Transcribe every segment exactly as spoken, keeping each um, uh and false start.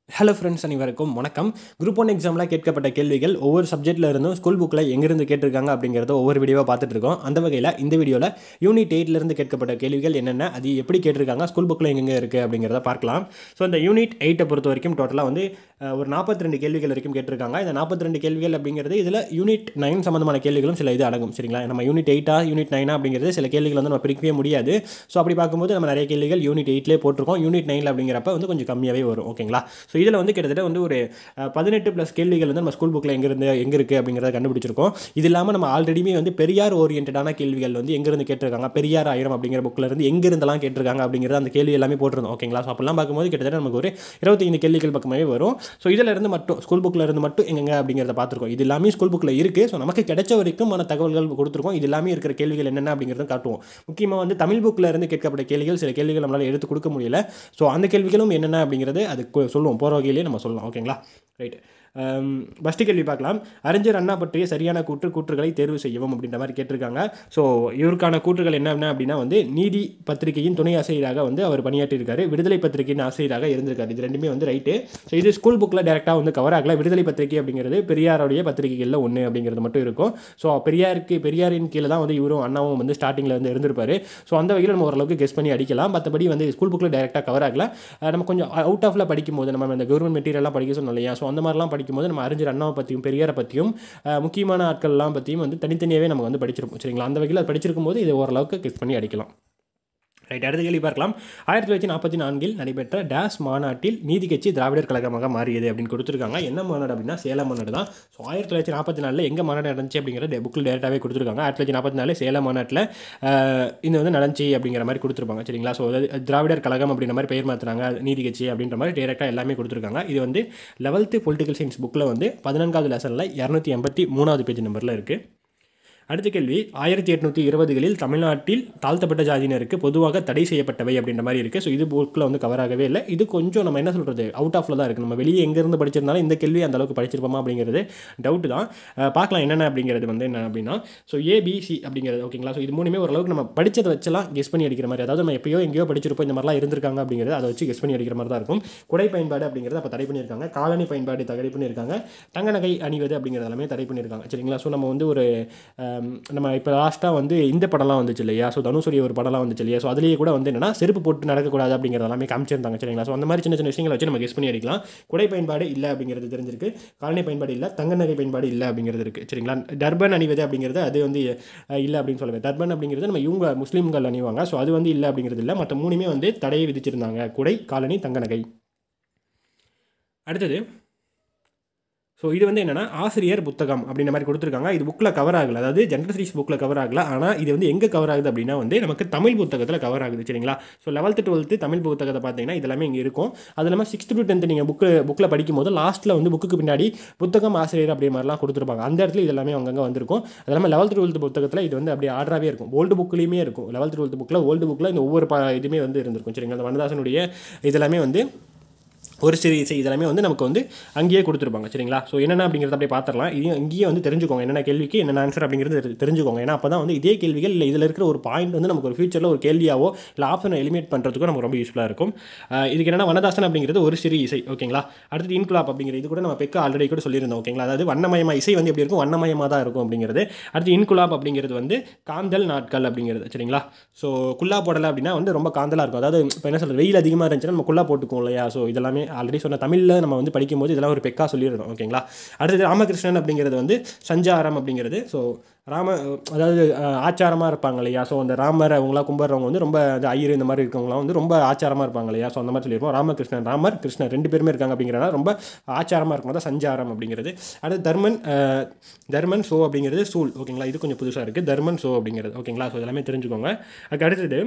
Hello friends, அனைவருக்கும் வணக்கம். Group one எக்ஸாமில் கேட்கப்பட்ட கேள்விகள் ஒவ்வொரு சப்ஜெக்ட்டில் இருந்தும் ஸ்கூல் புக்கில் எங்கேருந்து கேட்டிருக்காங்க அப்படிங்கிறத ஒவ்வொரு வீடியோவாக பார்த்துட்டு இருக்கோம். அந்த வகையில் இந்த வீடியோவில் யூனிட் எயிட்லேருந்து கேட்கப்பட்ட கேள்விகள் என்னென்ன, அது எப்படி கேட்டிருக்காங்க, ஸ்கூல் புக்கில் எங்கெங்கே இருக்குது அப்படிங்கிறத பார்க்கலாம். ஸோ இந்த யூனிட் எயிட்டை பொறுத்த வரைக்கும் டோட்டலாக வந்து ஒரு நாற்பத்தி ரெண்டு கேள்விகள் வரைக்கும் கேட்டிருக்காங்க. இந்த நாற்பத்தி ரெண்டு கேள்விகள் அப்படிங்கிறது இதில் யூனிட் நைன் சம்மந்தமான கேள்விகளும் சில இது அடங்கும். சரிங்களா, நம்ம யூனிட் எயிட்டா யூனிட் நைனா அப்படிங்கிறது சில கேள்விகள் வந்து நம்ம பிரிக்கவே முடியாது. ஸோ அப்படி பார்க்கும்போது நம்ம நிறைய கேள்விகள் யூனிட் எயிட்லேயே போட்டிருக்கோம். யூனிட் நைனில் அப்படிங்கிறப்ப வந்து கொஞ்சம் கம்மியாகவே வரும். ஓகேங்களா, ஸோ இதில் வந்து கிட்டத்தட்ட வந்து ஒரு பதினெட்டு ப்ளஸ் கேள்விகள் வந்து நம்ம ஸ்கூல் புக்கில் எங்கேருந்து எங்கே இருக்குது அப்படிங்கிறத கண்டுபிடிச்சிருக்கோம். இது இல்லாமல் நம்ம ஆல்ரெடியுமே வந்து பெரியார் ஓரியன்டான கேள்விகள் வந்து எங்கேருந்து கேட்டிருக்காங்க, பெரியார் ஆயிரம் அப்படிங்கிற புக்கில் இருந்து எங்கேருந்தெல்லாம் கேட்டிருக்காங்க அப்படிங்கிறது அந்த கேள்வி எல்லாமே போட்டிருந்தோம். ஓகேங்களா, ஸோ அப்பெல்லாம் பார்க்கும்போது கிட்டத்தட்ட நமக்கு ஒரு இருபத்தைந்து கேள்விகள் பக்கமே வரும். ஸோ இதில் இருந்து மட்டும் ஸ்கூல் புக்கில் இருந்து மட்டும் எங்கெங்க அப்படிங்கிறத பார்த்துருக்கோம். இது எல்லாமே ஸ்கூல் புக்கில் இருக்குது. ஸோ நமக்கு கிடைச்ச வரைக்கும் மன தகவல்கள் கொடுத்துருக்கோம். இது எல்லாமே இருக்கிற கேள்விகள் என்னென்ன அப்படிங்கிறத காட்டுவோம். முக்கியமாக வந்து தமிழ் புக்கில் இருந்து கேட்கப்பட்ட கேள்விகள் சில கேள்விகள் நம்மளால் எடுத்து கொடுக்க முடியல. ஸோ அந்த கேள்விகளும் என்னென்ன அப்படிங்கிறது அது சொல்லுவோம், போகிற வகையிலேயே நம்ம சொல்லலாம். ஓகேங்களா, ரைட். ஃபஸ்ட்டு கேள்வி பார்க்கலாம். அறிஞர் அண்ணா பற்றிய சரியான கூற்று கூற்றுகளை தேர்வு செய்யவும் அப்படின்ற மாதிரி கேட்டிருக்காங்க. ஸோ இவருக்கான கூற்றுகள் என்ன அப்படின்னா வந்து நீதி பத்திரிகையின் துணை ஆசிரியராக வந்து அவர் பணியாற்றியிருக்காரு, விடுதலை பத்திரிகையின் ஆசிரியராக இருந்திருக்காரு. இது ரெண்டுமே வந்து ரைட்டு. ஸோ இது ஸ்கூல் புக்கில் டேரெக்டாக வந்து கவர் ஆகல. விடுதலை பத்திரிகை அப்படிங்கிறது பெரியாருடைய பத்திரிகைகளில் ஒன்று அப்படிங்கிறது மட்டும் இருக்கும். ஸோ பெரியாருக்கு பெரியாரின் கீழே தான் வந்து இவரும் அண்ணாவும் வந்து ஸ்டார்டிங்கில் வந்து இருந்திருப்பாரு. ஸோ அந்த வகையில் நம்ம ஓரளவுக்கு கெஸ் பண்ணி அடிக்கலாம். மற்றபடி வந்து ஸ்கூல் புக்கில் டேரெக்டாக கவர் ஆகல. நம்ம கொஞ்சம் அவுட் ஆஃபில் படிக்கும்போது நம்ம இந்த கவர்மெண்ட் மெட்டீரியல்லாம் படிக்க சொன்னோம் இல்லையா, ஸோ அந்த மாதிரிலாம் படிக்கும்போது நம்ம அறிஞர் அண்ணாவை பற்றியும் பெரியாரை பற்றியும் முக்கியமான ஆட்கள்லாம் பற்றியும் வந்து தனித்தனியாகவே நம்ம வந்து படிச்சிருப்போம். சரிங்களா, அந்த வகையில் படிச்சிருக்கும் போது இதை ஓரளவுக்கு கெஸ் பண்ணி அடிக்கலாம். ரைட், அடுத்த கேள்வி பார்க்கலாம். ஆயிரத்தி தொள்ளாயிரத்தி நாற்பத்தி நான்கில் நடைபெற்ற டேஸ் மாநாட்டில் நீதி கட்சி திராவிடர் கழகமாக மாறியது அப்படின்னு கொடுத்துருக்காங்க. என்ன மாநாடு அப்படின்னா சேலம் மாநாடு தான். ஸோ ஆயிரத்தி தொள்ளாயிரத்தி நாற்பத்தி நாலில் எங்கே மாநாடு நடந்துச்சு அப்படிங்கிறத புக்கில் டேரெக்டாகவே கொடுத்துருக்காங்க. ஆயிரத்தி தொள்ளாயிரத்தி நாற்பத்தி நாலு சேலம் மாநாட்டில் இது வந்து நடந்துச்சு அப்படிங்கிற மாதிரி கொடுத்துருப்பாங்க. சரிங்களா, ஸோ அதாவது திராவிடர் கழகம் அப்படின்ற மாதிரி பெயர் மாற்றுறாங்க, நீதி கட்சி அப்படின்ற மாதிரி டேரெக்டாக எல்லாமே கொடுத்துருக்காங்க. இது வந்து லெவல்த்து பொலிட்டிக்கல் சயின்ஸ் புக்கில் வந்து பதினான்காவது லெசனில் இரநூத்தி எண்பத்தி மூணாவது பேஜ் நம்பரில் இருக்குது. அடுத்த கேள்வி, ஆயிரத்தி எட்நூற்றி இருபதுகளில் தமிழ்நாட்டில் தாழ்த்தப்பட்ட ஜாதியினருக்கு பொதுவாக தடை செய்யப்பட்டவை அப்படின்ற மாதிரி இருக்குது. ஸோ இது புக்கில் வந்து கவர் ஆகவே இல்லை. இது கொஞ்சம் நம்ம என்ன சொல்கிறது அவுட் ஆஃபில் தான் இருக்குது. நம்ம வெளியே எங்கேருந்து படிச்சிருந்தாலும் இந்த கேள்வி அந்த அளவுக்கு படிச்சிருப்போமா அப்படிங்கிறது டவுட்டு தான். பார்க்கலாம் என்னென்ன அப்படிங்கிறது வந்து என்ன அப்படின்னா, ஸோ ஏபிசி அப்படிங்கிறது. ஓகேங்களா, ஸோ இது மூணுமே ஓரளவுக்கு நம்ம படித்ததை வச்செல்லாம் கெஸ் பண்ணி அடிக்கிற மாதிரி, அதாவது நம்ம எப்பயோ எங்கேயோ படிச்சிருப்போம் இந்த மாதிரிலாம் இருந்திருக்காங்க அப்படிங்கிறது அதை வச்சு கெஸ் பண்ணி அடிக்கிற மாதிரி தான் இருக்கும். குடை பயன்பாடு அப்படிங்கிறது அப்போ தடை பண்ணியிருக்காங்க, காலனி பயன்பாடு தடை பண்ணியிருக்காங்க, தங்க நகை அணிவது அப்படிங்கிறது எல்லாமே தடை பண்ணியிருக்காங்க. சரிங்களா, ஸோ நம்ம வந்து ஒரு நம்ம இப்போ லாஸ்ட்டாக வந்து இந்த படம்லாம் வந்துச்சு இல்லையா, ஸோ தனுஷுடைய ஒரு படம்லாம் வந்துச்சு இல்லையா, ஸோ அதுலேயே கூட வந்து என்னன்னா செருப்பு போட்டு நடக்கக்கூடாது அப்படிங்கிறது எல்லாமே காமிச்சிருந்தாங்க. சரிங்களா, ஸோ அந்த மாதிரி சின்ன சின்ன விஷயங்களை வச்சு நம்ம கெஸ் பண்ணி அடிக்கலாம். குடை பயன்பாடு இல்லை அப்படிங்கிறது தெரிஞ்சிருக்கு, காலனி பயன்பாடு இல்லை, தங்க நகை பயன்பாடு இல்லை அப்படிங்கிறது இருக்குது. சரிங்களா, டர்பன் அணிவது அப்படிங்கிறது அது வந்து இல்லை அப்படின்னு சொல்லுவேன். டர்பன் அப்படிங்கிறது நம்ம இவங்க முஸ்லீம்கள் அணிவாங்க, ஸோ அது வந்து இல்லை அப்படிங்கிறது இல்லை. மற்ற மூணுமே வந்து தடையை விதிச்சிருந்தாங்க, குடை, காலனி, தங்க நகை. அடுத்தது, ஸோ இது வந்து என்னென்னா ஆசிரியர் புத்தகம் அப்படின்ற மாதிரி கொடுத்துருக்காங்க. இது புக்கில் கவர் ஆகலை, அதாவது ஜென்ரல் ஸ்டடீஸ் புக்கில் கவர் ஆகலை. ஆனால் இது வந்து எங்கே கவர் ஆகுது அப்படின்னா வந்து நமக்கு தமிழ் புத்தகத்தில் கவர் ஆகுது. சரிங்களா, ஸோ லெவல்த்து டுவெல்த்து தமிழ் புத்தகத்தை பார்த்தீங்கன்னா இதெல்லாமே இங்கே இருக்கும். அது இல்லாமல் சிக்ஸ்த்து டு டென்த்து நீங்கள் புக்கு புக்கில் படிக்கும்போது லாஸ்ட்டில் வந்து புக்கு பின்னாடி புத்தகம் ஆசிரியர் அப்படி மாதிரிலாம் கொடுத்துருப்பாங்க. அந்த இடத்துல இது எல்லாமே அங்கங்கே வந்திருக்கும். அது இல்லாமல் லெவல்த்து டுவெல்த்து புத்தகத்தில் இது வந்து அப்படியே ஆர்டராகவே இருக்கும். ஓல்டு புக்லேயுமே இருக்கும். லெவல்த்து டுவெல்த்து புக்கில் ஓல்டு புக்கில் இந்த ஒவ்வொரு ப இதுவுமே வந்து இருந்திருக்கும். சரிங்களா, அந்த வனதாசனுடைய இதெல்லாமே வந்து ஒரு சிறு இசை இதெல்லாமே வந்து நமக்கு வந்து அங்கேயே கொடுத்துருப்பாங்க. சரிங்களா, ஸோ என்னென்ன அப்படிங்கிறத அப்படியே பார்த்துடலாம். இதையும் இங்கேயே வந்து தெரிஞ்சுக்கோங்க, என்னென்ன கேள்விக்கு என்னென்ன ஆன்சர் அப்படிங்கிறது தெரிஞ்சுக்கோங்க. ஏன்னா அப்போ தான் வந்து இதே கேள்விகள் இல்லை இதில் இருக்கிற ஒரு பாயிண்ட் வந்து நமக்கு ஒரு ஃபியூச்சரில் ஒரு கேள்வியாவோ இல்லை ஆப்ஷனை எலிமினேட் பண்ணுறதுக்கும் நமக்கு ரொம்ப யூஸ்ஃபுல்லாக இருக்கும். இதுக்கு என்னென்னா வனதாசன் அப்படிங்கிறது ஒரு சிறு இசை. ஓகேங்களா, அடுத்தது இன்குலாப் அப்படிங்கிறது இது கூட நம்ம பெக்க ஆல்ரெடி கூட சொல்லியிருந்தோம். ஓகேங்களா, அதாவது வண்ணமயமாக இசை வந்து எப்படி இருக்கும், வண்ணமயமாக தான் இருக்கும் அப்படிங்கிறது. அடுத்து இன்குலாப் அப்படிங்கிறது வந்து காந்தல் நாட்கள் அப்படிங்கிறது. சரிங்களா, ஸோ குல்லா போடலை அப்படின்னா வந்து ரொம்ப காந்தலாக இருக்கும். அதாவது இப்போ என்ன சொல்கிறது வெயில் அதிகமாக இருந்துச்சுன்னா நம்ம குல்லா போட்டுக்குவோம் இல்லையா, ஸோ இதெல்லாமே ஆல்ரெடி சொன்ன தமிழில் நம்ம வந்து படிக்கும்போது இதெல்லாம் ஒரு பெக்கா சொல்லியிருந்தோம். ஓகேங்களா, அடுத்தது ராமகிருஷ்ணன் அப்படிங்கிறது வந்து சஞ்சாரம் அப்படிங்கிறது. ஸோ ராம அதாவது ஆச்சாரமாக இருப்பாங்க இல்லையா, ஸோ அந்த ராமர் அவங்களாம் கும்பிட்றவங்க வந்து ரொம்ப அந்த ஐயர் இந்த மாதிரி இருக்கவங்களாம் வந்து ரொம்ப ஆச்சாரமாக இருப்பாங்க இல்லையா, ஸோ அந்த மாதிரி சொல்லியிருப்போம். ராமகிருஷ்ணன் ராமர் கிருஷ்ணன் ரெண்டு பேருமே இருக்காங்க அப்படிங்கிறனால ரொம்ப ஆச்சாரமாக இருக்கும் தான் சஞ்சாரம் அப்படிங்கிறது. அடுத்து தர்மன் தர்மன் ஷோ அப்படிங்கிறது சூல். ஓகேங்களா, இது கொஞ்சம் புதுசாக இருக்குது, தர்மன் ஷோ அப்படிங்கிறது. ஓகேங்களா, ஸோ எல்லாமே தெரிஞ்சுக்கோங்க. அதுக்கு அடுத்தது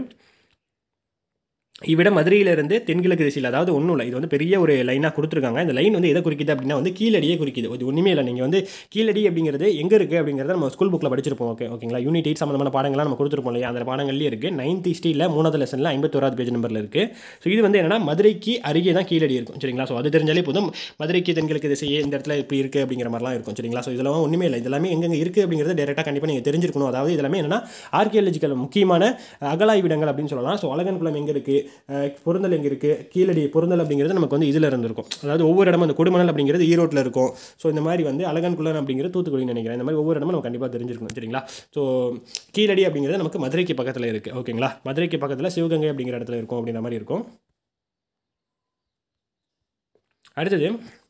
இவ்விட மதுரையிலிருந்து தென்கிழக்கு திசையில், அதாவது ஒன்றும் இல்லை, இது வந்து பெரிய ஒரு லைனாக கொடுத்துருக்காங்க. இந்த லைன் வந்து எதை குறிக்குது அப்படின்னா வந்து கீழடியே குறிக்குது. இது ஒன்றுமே இல்லை, நீங்கள் வந்து கீழடி அப்படிங்கிறது எங்கே இருக்குது அப்படிங்கிறத நம்ம ஸ்கூல் புக்கில் படிச்சிருப்போம். ஓகே ஓகேங்களா, யூனிட் எயிட் சம்மந்தமான பாடங்கள்லாம் நம்ம கொடுத்துருப்போம் இல்லையா, அந்த பாடங்கள்லேயே இருக்குது. நைன்த் ஹிஸ்ட்ரியில் மூணாவது லெசனில் ஐம்பத்தோராவது பேஜ் நம்பரில் இருக்குது. ஸோ இது வந்து என்னன்னா மதுரைக்கு அருகே தான் கீழடி இருக்கும். சரிங்களா, ஸோ அது தெரிஞ்சாலே போதும் மதுரைக்கு தென்கிழக்கு திசையே இந்த இடத்துல இப்படி இருக்குது அப்படிங்கிற மாதிரிலாம் இருக்கும். சரிங்களா, ஸோ இதெல்லாம் ஒன்றுமே இல்லை, இதெல்லாமே எங்கெங்கே இருக்குது அப்படிங்கிறது டேரெக்டாக கண்டிப்பாக நீங்கள் தெரிஞ்சிருக்கணும். அதாவது இதெல்லாமே என்னன்னா ஆர்கியாலஜிக்கல் முக்கியமான அகலாய்விடங்கள் அப்படின்னு சொல்லலாம். ஸோ அழகன்குளம் எங்கே இருக்குது, பொருந்தல் எங்கே இருக்குது, கீழடி பொருந்தல் அப்படிங்கிறது நமக்கு வந்து இதில் இருந்திருக்கும். அதாவது ஒவ்வொரு இடமும் அந்த கொடுமணல் அப்படிங்கிறது ஈரோட்டில் இருக்கும். ஸோ இந்த மாதிரி வந்து அழகன் குள்ளன் அப்படிங்கிறது தூத்துக்குடின்னு நினைக்கிறேன். இந்த மாதிரி ஒவ்வொரு இடமும் நம்ம கண்டிப்பாக தெரிஞ்சிருக்கணும். சரிங்களா? ஸோ கீழடி அப்படிங்கிறது நமக்கு மதுரைக்கு பக்கத்தில் இருக்குது. ஓகேங்களா? மதுரைக்கு பக்கத்தில் சிவகங்கை அப்படிங்கிற இடத்துல இருக்கும் அப்படிங்கிற மாதிரி இருக்கும். அடுத்தது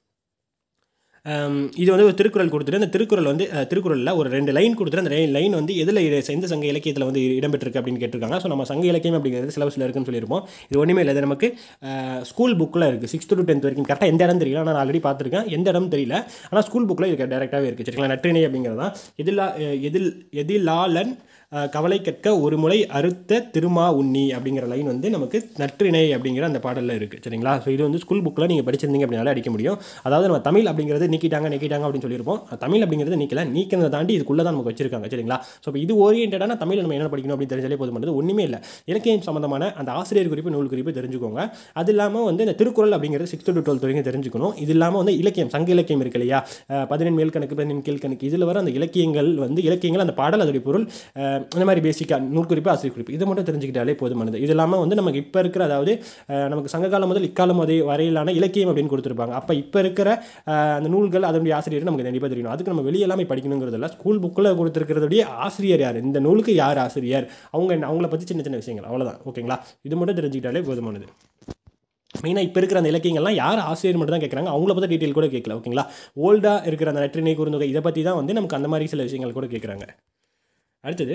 இது வந்து ஒரு திருக்குறள் கொடுத்துட்டு அந்த திருக்குறள் வந்து திருக்குறளில் ஒரு ரெண்டு லைன் கொடுத்துட்டு அந்த லைன் வந்து எதில் எந்த சங்க இலக்கியத்தில் வந்து இடம்பெற்றிருக்கு அப்படின்னு கேட்டிருக்காங்க. ஸோ நம்ம சங்க இலக்கியம் அப்படிங்கிறது சிலபஸில் இருக்குன்னு சொல்லியிருப்போம். இது ஒன்றுமே இல்லை, இது நமக்கு ஸ்கூல் புக்கில் இருக்குது. சிக்ஸ்த் டு டென்த் வரைக்கும் கரெக்டாக எந்த இடம் தெரியல, நான் ஆல்ரெடி பார்த்துருக்கேன், எந்த இடம் தெரியல, ஆனால் ஸ்கூல் புக்கில் இது டேரெக்டாகவே இருக்குது. சரிங்களா? நற்றிணை அப்படிங்கிறது தான் எதிலா எதில் எதிலாளன் கவலை கற்க ஒரு முறை அறுத்த திருமா உண்ணி அப்படிங்கிற லைன் வந்து நமக்கு நற்றிணை அப்படிங்கிற அந்த பாடலில் இருக்குது. சரிங்களா? ஸோ இது வந்து ஸ்கூல் புக்கில் நீங்கள் படிச்சிருந்தீங்க அப்படின்னால அடிக்க முடியும். அதாவது நம்ம தமிழ் அப்படிங்கிறது நீக்கிட்டாங்க நீக்கிட்டாங்க அப்படின்னு சொல்லியிருப்போம். தமிழ் அப்படிங்கிறது நீக்கல, நீக்கிறத தாண்டி இதுக்குள்ளே தான் நமக்கு வச்சிருக்காங்க. சரிங்களா? ஸோ இப்போ இது ஓரியன்டான தமிழ் நம்ம என்ன படிக்கணும் அப்படின்னு தெரிஞ்சாலே போதும். பண்ணுறது ஒன்றுமே இல்லை, இலக்கியம் சம்மந்தமான அந்த ஆசிரியர் குறிப்பு நூல் குறிப்பு தெரிஞ்சுக்கோங்க. அது இல்லாமல் வந்து இந்த திருக்குறள் அப்படிங்கிறது சிக்ஸ்த் டு டுவெல்த் வரைக்கும் தெரிஞ்சுக்கணும். இது இல்லாமல் வந்து இலக்கியம் சங்க இலக்கியம் இருக்கு இல்லையா, பதினெண் மேல் கணக்கு பதினெண் கீழ் கணக்கு, இதில் வர அந்த இலக்கியங்கள் வந்து இலக்கியங்கள் அந்த பாடல் அதோடைய பொருள் அந்த மாதிரி பேசிக்காக நூற்குறிப்பு ஆசிரியர் குறிப்பு இதை மட்டும் தெரிஞ்சுக்கிட்டாலே போதுமானது. இது இல்லாமல் வந்து நமக்கு இப்போ இருக்கிற அதாவது நமக்கு சங்ககாலம் முதல் இக்காலம் வரை வரையிலான இலக்கியம் அப்படின்னு கொடுத்துருப்பாங்க. அப்போ இப்போ இருக்கிற அந்த நூல்கள் அதனுடைய ஆசிரியர் நமக்கு கண்டிப்பாக தெரியணும். அதுக்கு நம்ம வெளியே எல்லாமே படிக்கணுங்கிறதில்ல, ஸ்கூல் புக்கில் கொடுத்துருக்கிறதுடைய ஆசிரியர் யார், இந்த நூலுக்கு யார் ஆசிரியர், அவங்க அவங்கள பற்றி சின்ன சின்ன விஷயங்கள் அவ்வளோதான். ஓகேங்களா? இது மட்டும் தெரிஞ்சுக்கிட்டாலே போதுமானது. மெயினாக இப்போ இருக்கிற அந்த இலக்கியங்கள்லாம் யார் ஆசிரியர் மட்டும் தான் கேட்குறாங்க, அவங்கள பற்றி டீட்டெயில் கூட கேட்கல. ஓகேங்களா? ஓல்டாக இருக்கிற அந்த நற்றிணை குறுந்தொகை இதை பற்றி தான் வந்து நமக்கு அந்த மாதிரி சில விஷயங்கள் கூட கேட்குறாங்க. அடுத்தது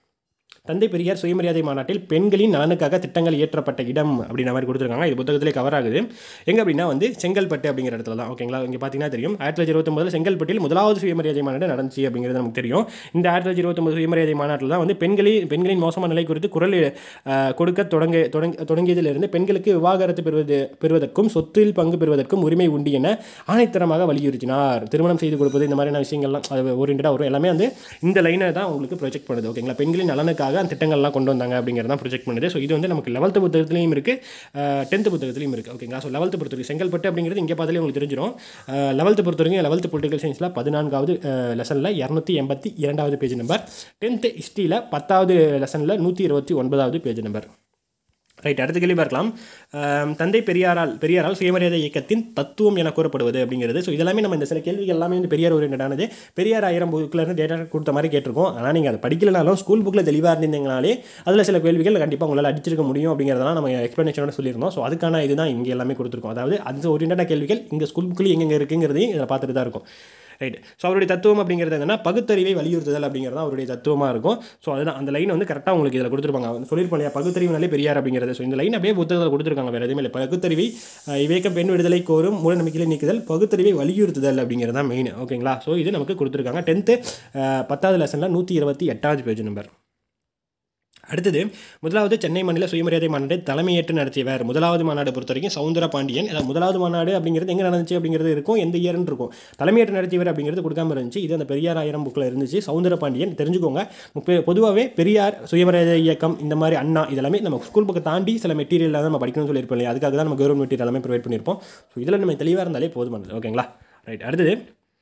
தந்தை பெரியார் சுயமரியாதை மாநாட்டில் பெண்களின் நலனுக்காக திட்டங்கள் இயற்றப்பட்ட இடம் அப்படின்ற மாதிரி கொடுத்துருக்காங்க. இது புத்தகத்திலே கவர் ஆகுது. எங்கே அப்படின்னா வந்து செங்கல்பட்டு அப்படிங்கிற இடத்துல தான். ஓகேங்களா? இங்கே பார்த்தீங்கன்னா தெரியும், ஆயிரத்தி தொள்ளாயிரத்தி இருபத்தொம்பதில் செங்கல்பட்டில் முதலாவது சுயமரியாதை மாநாடு நடந்துச்சு அப்படிங்கிறது நமக்கு தெரியும். இந்த ஆயிரத்தி தொள்ளாயிரத்தி இருபத்தொம்பது சுயமரியாதை மாநாட்டில் தான் வந்து பெண்களின் பெண்களின் மோசமான நிலை குறித்து குரல் கொடுக்க தொடங்க தொடங்கியதிலிருந்து பெண்களுக்கு விவாகரத்து பெறுவது பெறுவதற்கும் சொத்தில் பங்கு பெறுவதற்கும் உரிமை உண்டு என ஆணைத்தரமாக வலியுறுத்தினார். திருமணம் செய்து கொடுப்பது இந்த மாதிரியான விஷயங்கள்லாம் அது ஓரியன்டாக வரும். எல்லாமே வந்து இந்த லைனை தான் உங்களுக்கு ப்ரொஜெக்ட் பண்ணுது. ஓகேங்களா? பெண்களின் நலனுக்காக அந்த திட்டங்கள்லாம் கொண்டு வந்தாங்க அப்படிங்கிறதான் ப்ரொஜெக்ட் பண்ணுது. ஸோ இது வந்து நமக்கு லெவல்த்து புத்தகத்திலையும் இருக்குது, டென்த்து புத்தகத்திலையும் இருக்குது. ஓகேங்களா? ஸோ லெவல்த்து பொறுத்தவரைக்கும் செங்கல்பட்டு அப்படிங்கிறது இங்கே பார்த்தாலே உங்களுக்கு தெரிஞ்சிடும். லெவல்த்து பொறுத்தவரைக்கும் லெவல்த்து பொலிட்டிக்கல் சயின்ஸில் பதினான்காவது லெசனில் இரநூத்தி எண்பத்தி இரண்டாவது பேஜ் நம்பர், டென்த்து ஹிஸ்ட்ரியில் பத்தாவது லெசனில் நூற்றி இருபத்தி ஒன்பதாவது பேஜ் நம்பர். ரைட், அடுத்த கேள்வி பார்க்கலாம். தந்தை பெரியாரால் பெரியாரால் சுயமரியாதை இயக்கத்தின் தத்துவம் என கூறப்படுவது அப்படிங்கிறது. ஸோ இதெல்லாமே நம்ம இந்த சில கேள்விகள் எல்லாமே வந்து பெரியார் ஓரியன்டானது. பெரியார் ஆயிரம் புக்கில் இருந்து டேட்டா கொடுத்த மாதிரி கேட்டிருக்கோம். ஆனால் நீங்கள் அதை படிக்கலனாலும் ஸ்கூல் புக்கில் தெளிவாக இருந்தீங்கனாலே அதில் சில கேள்விகள் கண்டிப்பாக உங்களால் அடிச்சிருக்க முடியும் அப்படிங்கிறதெல்லாம் நம்ம எக்ஸ்பிளனேஷனோட சொல்லியிருந்தோம். ஸோ அதுக்கான இதுதான் இங்கே எல்லாமே கொடுத்துருக்கோம். அதாவது அந்த ஓரியன்டான கேள்விகள் இங்கே ஸ்கூல் புக்கில் எங்கெங்கே இருக்குங்கிறதையும் இதில் பார்த்துட்டு தான் இருக்கும். ரைட், ஸோ அவருடைய தத்துவம் அப்படிங்கிறது என்னன்னா பகுத்தறிவை வலியுறுத்துதல் அப்படிங்கிறது தான் அவருடைய தத்துவமாக இருக்கும். ஸோ அதுதான் அந்த லைன் வந்து கரெக்டாக உங்களுக்கு இதில் கொடுத்துருப்பாங்க. சொல்லியிருப்பாங்க பகுத்தறிவுனாலே பெரியார் அப்படிங்கிறது. ஸோ இந்த லைன் அப்படியே புத்தகத்தில் கொடுத்துருக்காங்க, வேறு எதுவுமே இல்லை. பகுத்தறிவை இவைக்கம் பெண் விடுதலை கோரும் மூட நம்பிக்கையை நீக்குதல் பகுத்தறிவை வலியுறுத்துதல் அப்படிங்கிறது தான் மெயின். ஓகேங்களா? ஸோ இது நமக்கு கொடுத்துருக்காங்க. டென்த்து பத்தாவது லெசனில் நூற்றி இருபத்தி எட்டாவது பேஜ் நம்பர். அடுத்தது முதலாவது சென்னை மாநில சுயமரியாதை மாநாட்டை தலைமையேற்று நடத்தியவர். முதலாவது மாநாடு பொறுத்த வரைக்கும் சவுந்தர பாண்டியன். அதாவது முதலாவது மாநாடு அப்படிங்கிறது எங்கே நடந்துச்சு அப்படிங்கிறது இருக்கும், எந்த இயர்னு இருக்கும். தலைமையேற்று நடத்தியவர் அப்படிங்கிறது கொடுக்காம இருந்துச்சு. இது அந்த பெரியார் ஆயிரம் புக்கில் இருந்துச்சு. சவுந்தர பாண்டியன் தெரிஞ்சுக்கோங்க. பொதுவாகவே பெரியார் சுயமரியாதை இயக்கம் இந்த மாதிரி அண்ணா இதெல்லாமே நம்ம ஸ்கூல் புக்கை தாண்டி சில மெட்டீரியல் தான் நம்ம படிக்கணும்னு சொல்லியிருப்போம் இல்லையா, அதுக்காக தான் நம்ம கவர்மெண்ட் மெட்டீரியல் எல்லாமே ப்ரொவைட் பண்ணியிருப்போம். ஸோ இதில் நம்ம தெளிவாக இருந்தாலே போதுமானது. ஓகேங்களா? ரைட், அடுத்தது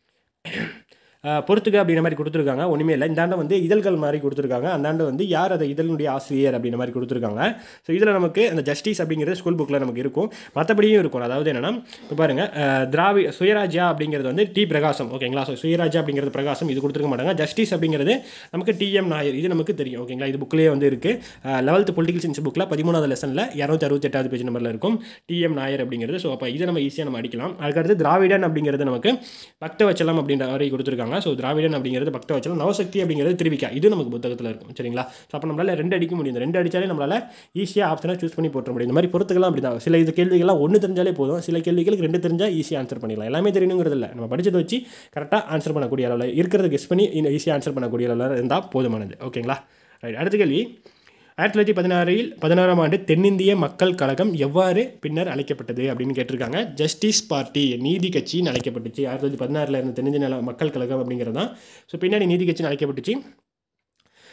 பொறுத்துக்க அப்படின்ற மாதிரி கொடுத்துருக்காங்க. ஒன்றுமே இல்லை, இந்தாண்ட வந்து இதழ்கள் மாதிரி கொடுத்துருக்காங்க, அந்தாண்ட வந்து யார் அதை இதழுடைய ஆசிரியர் அப்படின்ற மாதிரி கொடுத்துருக்காங்க. ஸோ இதில் நமக்கு அந்த ஜஸ்டிஸ் அப்படிங்கிறது ஸ்கூல் புக்கில் நமக்கு இருக்கும், மற்றபடியும் இருக்கும். அதாவது என்னென்னா இப்போ பாருங்கள், திராவி சுயராஜ்யா அப்படிங்கிறது வந்து டி பிரகாசம். ஓகேங்களா? ஸோ சுயராஜ்யா அப்படிங்கிறது பிரகாசம், இது கொடுத்துருக்க மாட்டாங்க. ஜஸ்டிஸ் அப்படிங்கிறது நமக்கு டிஎம் நாயர், இது நமக்கு தெரியும். ஓகேங்களா? இது புக்லேயே வந்து இருக்குது. லெவல்த்து பொலிட்டிக்கல் சயின்ஸ் புக்கில் பதிமூணாவது லெசனில் இரநூத்தி அறுபத்தி எட்டாவது பேஜ் நம்பரில் இருக்கும் டிஎம் நாயர் அப்படிங்கிறது. ஸோ அப்போ இதை நம்ம ஈஸியாக நம்ம அடிக்கலாம். அதுக்கடுத்து திராவிடன் அப்படிங்கிறது நமக்கு பக்தவச்சலம் அப்படின்ற மாதிரி கொடுத்துருக்காங்க. ஸோ திராவிடன் அப்படிங்கிறது பக்தவச்சலம், நவசக்தி அப்படிங்கிறது திருவிக்கா, இது நமக்கு புத்தகத்தில் இருக்கும். சரிங்களா? ஸோ அப்போ நம்மளால் ரெண்டு அடிக்க முடியும். ரெண்டு அடித்தாலே நம்மளால் ஈஸியாக ஆப்ஷனாக சூஸ் பண்ணி போட்ட முடியும். இந்த மாதிரி பொறுத்துக்கலாம் அப்படி தான். சில இது கேள்விகள்லாம் ஒன்று தெரிஞ்சாலே போதும், சில கேள்விகளுக்கு ரெண்டு தெரிஞ்சால் ஈஸியாக ஆன்சர் பண்ணிடலாம். எல்லாமே தெரியணுங்கிறது இல்லை, நம்ம படிச்சதை வச்சு கரெக்டாக ஆன்சர் பண்ணக்கூடிய அளவில் இருக்கிறத கெஸ் பண்ணி ஈஸியாக ஆன்சர் பண்ணக்கூடிய அளவில் இருந்தால் போதுமானது. ஓகேங்களா? ரைட், அடுத்த கேள்வி. ஆயிரத்தி தொள்ளாயிரத்தி பதினாறில் பதினாறாம் ஆண்டு தென்னிந்திய மக்கள் கழகம் எவ்வாறு பின்னர் அழைக்கப்பட்டது அப்படின்னு கேட்டிருக்காங்க. ஜஸ்டிஸ் பார்ட்டி, நீதி கட்சின்னு அழைக்கப்பட்டுச்சு. ஆயிரத்தி தொள்ளாயிரத்தி பதினாறில் இருந்த தென்னிந்திய மக்கள் கழகம் அப்படிங்கிறது தான். ஸோ பின்னாடி நீதி கட்சின்னு அழைக்கப்பட்டுச்சு.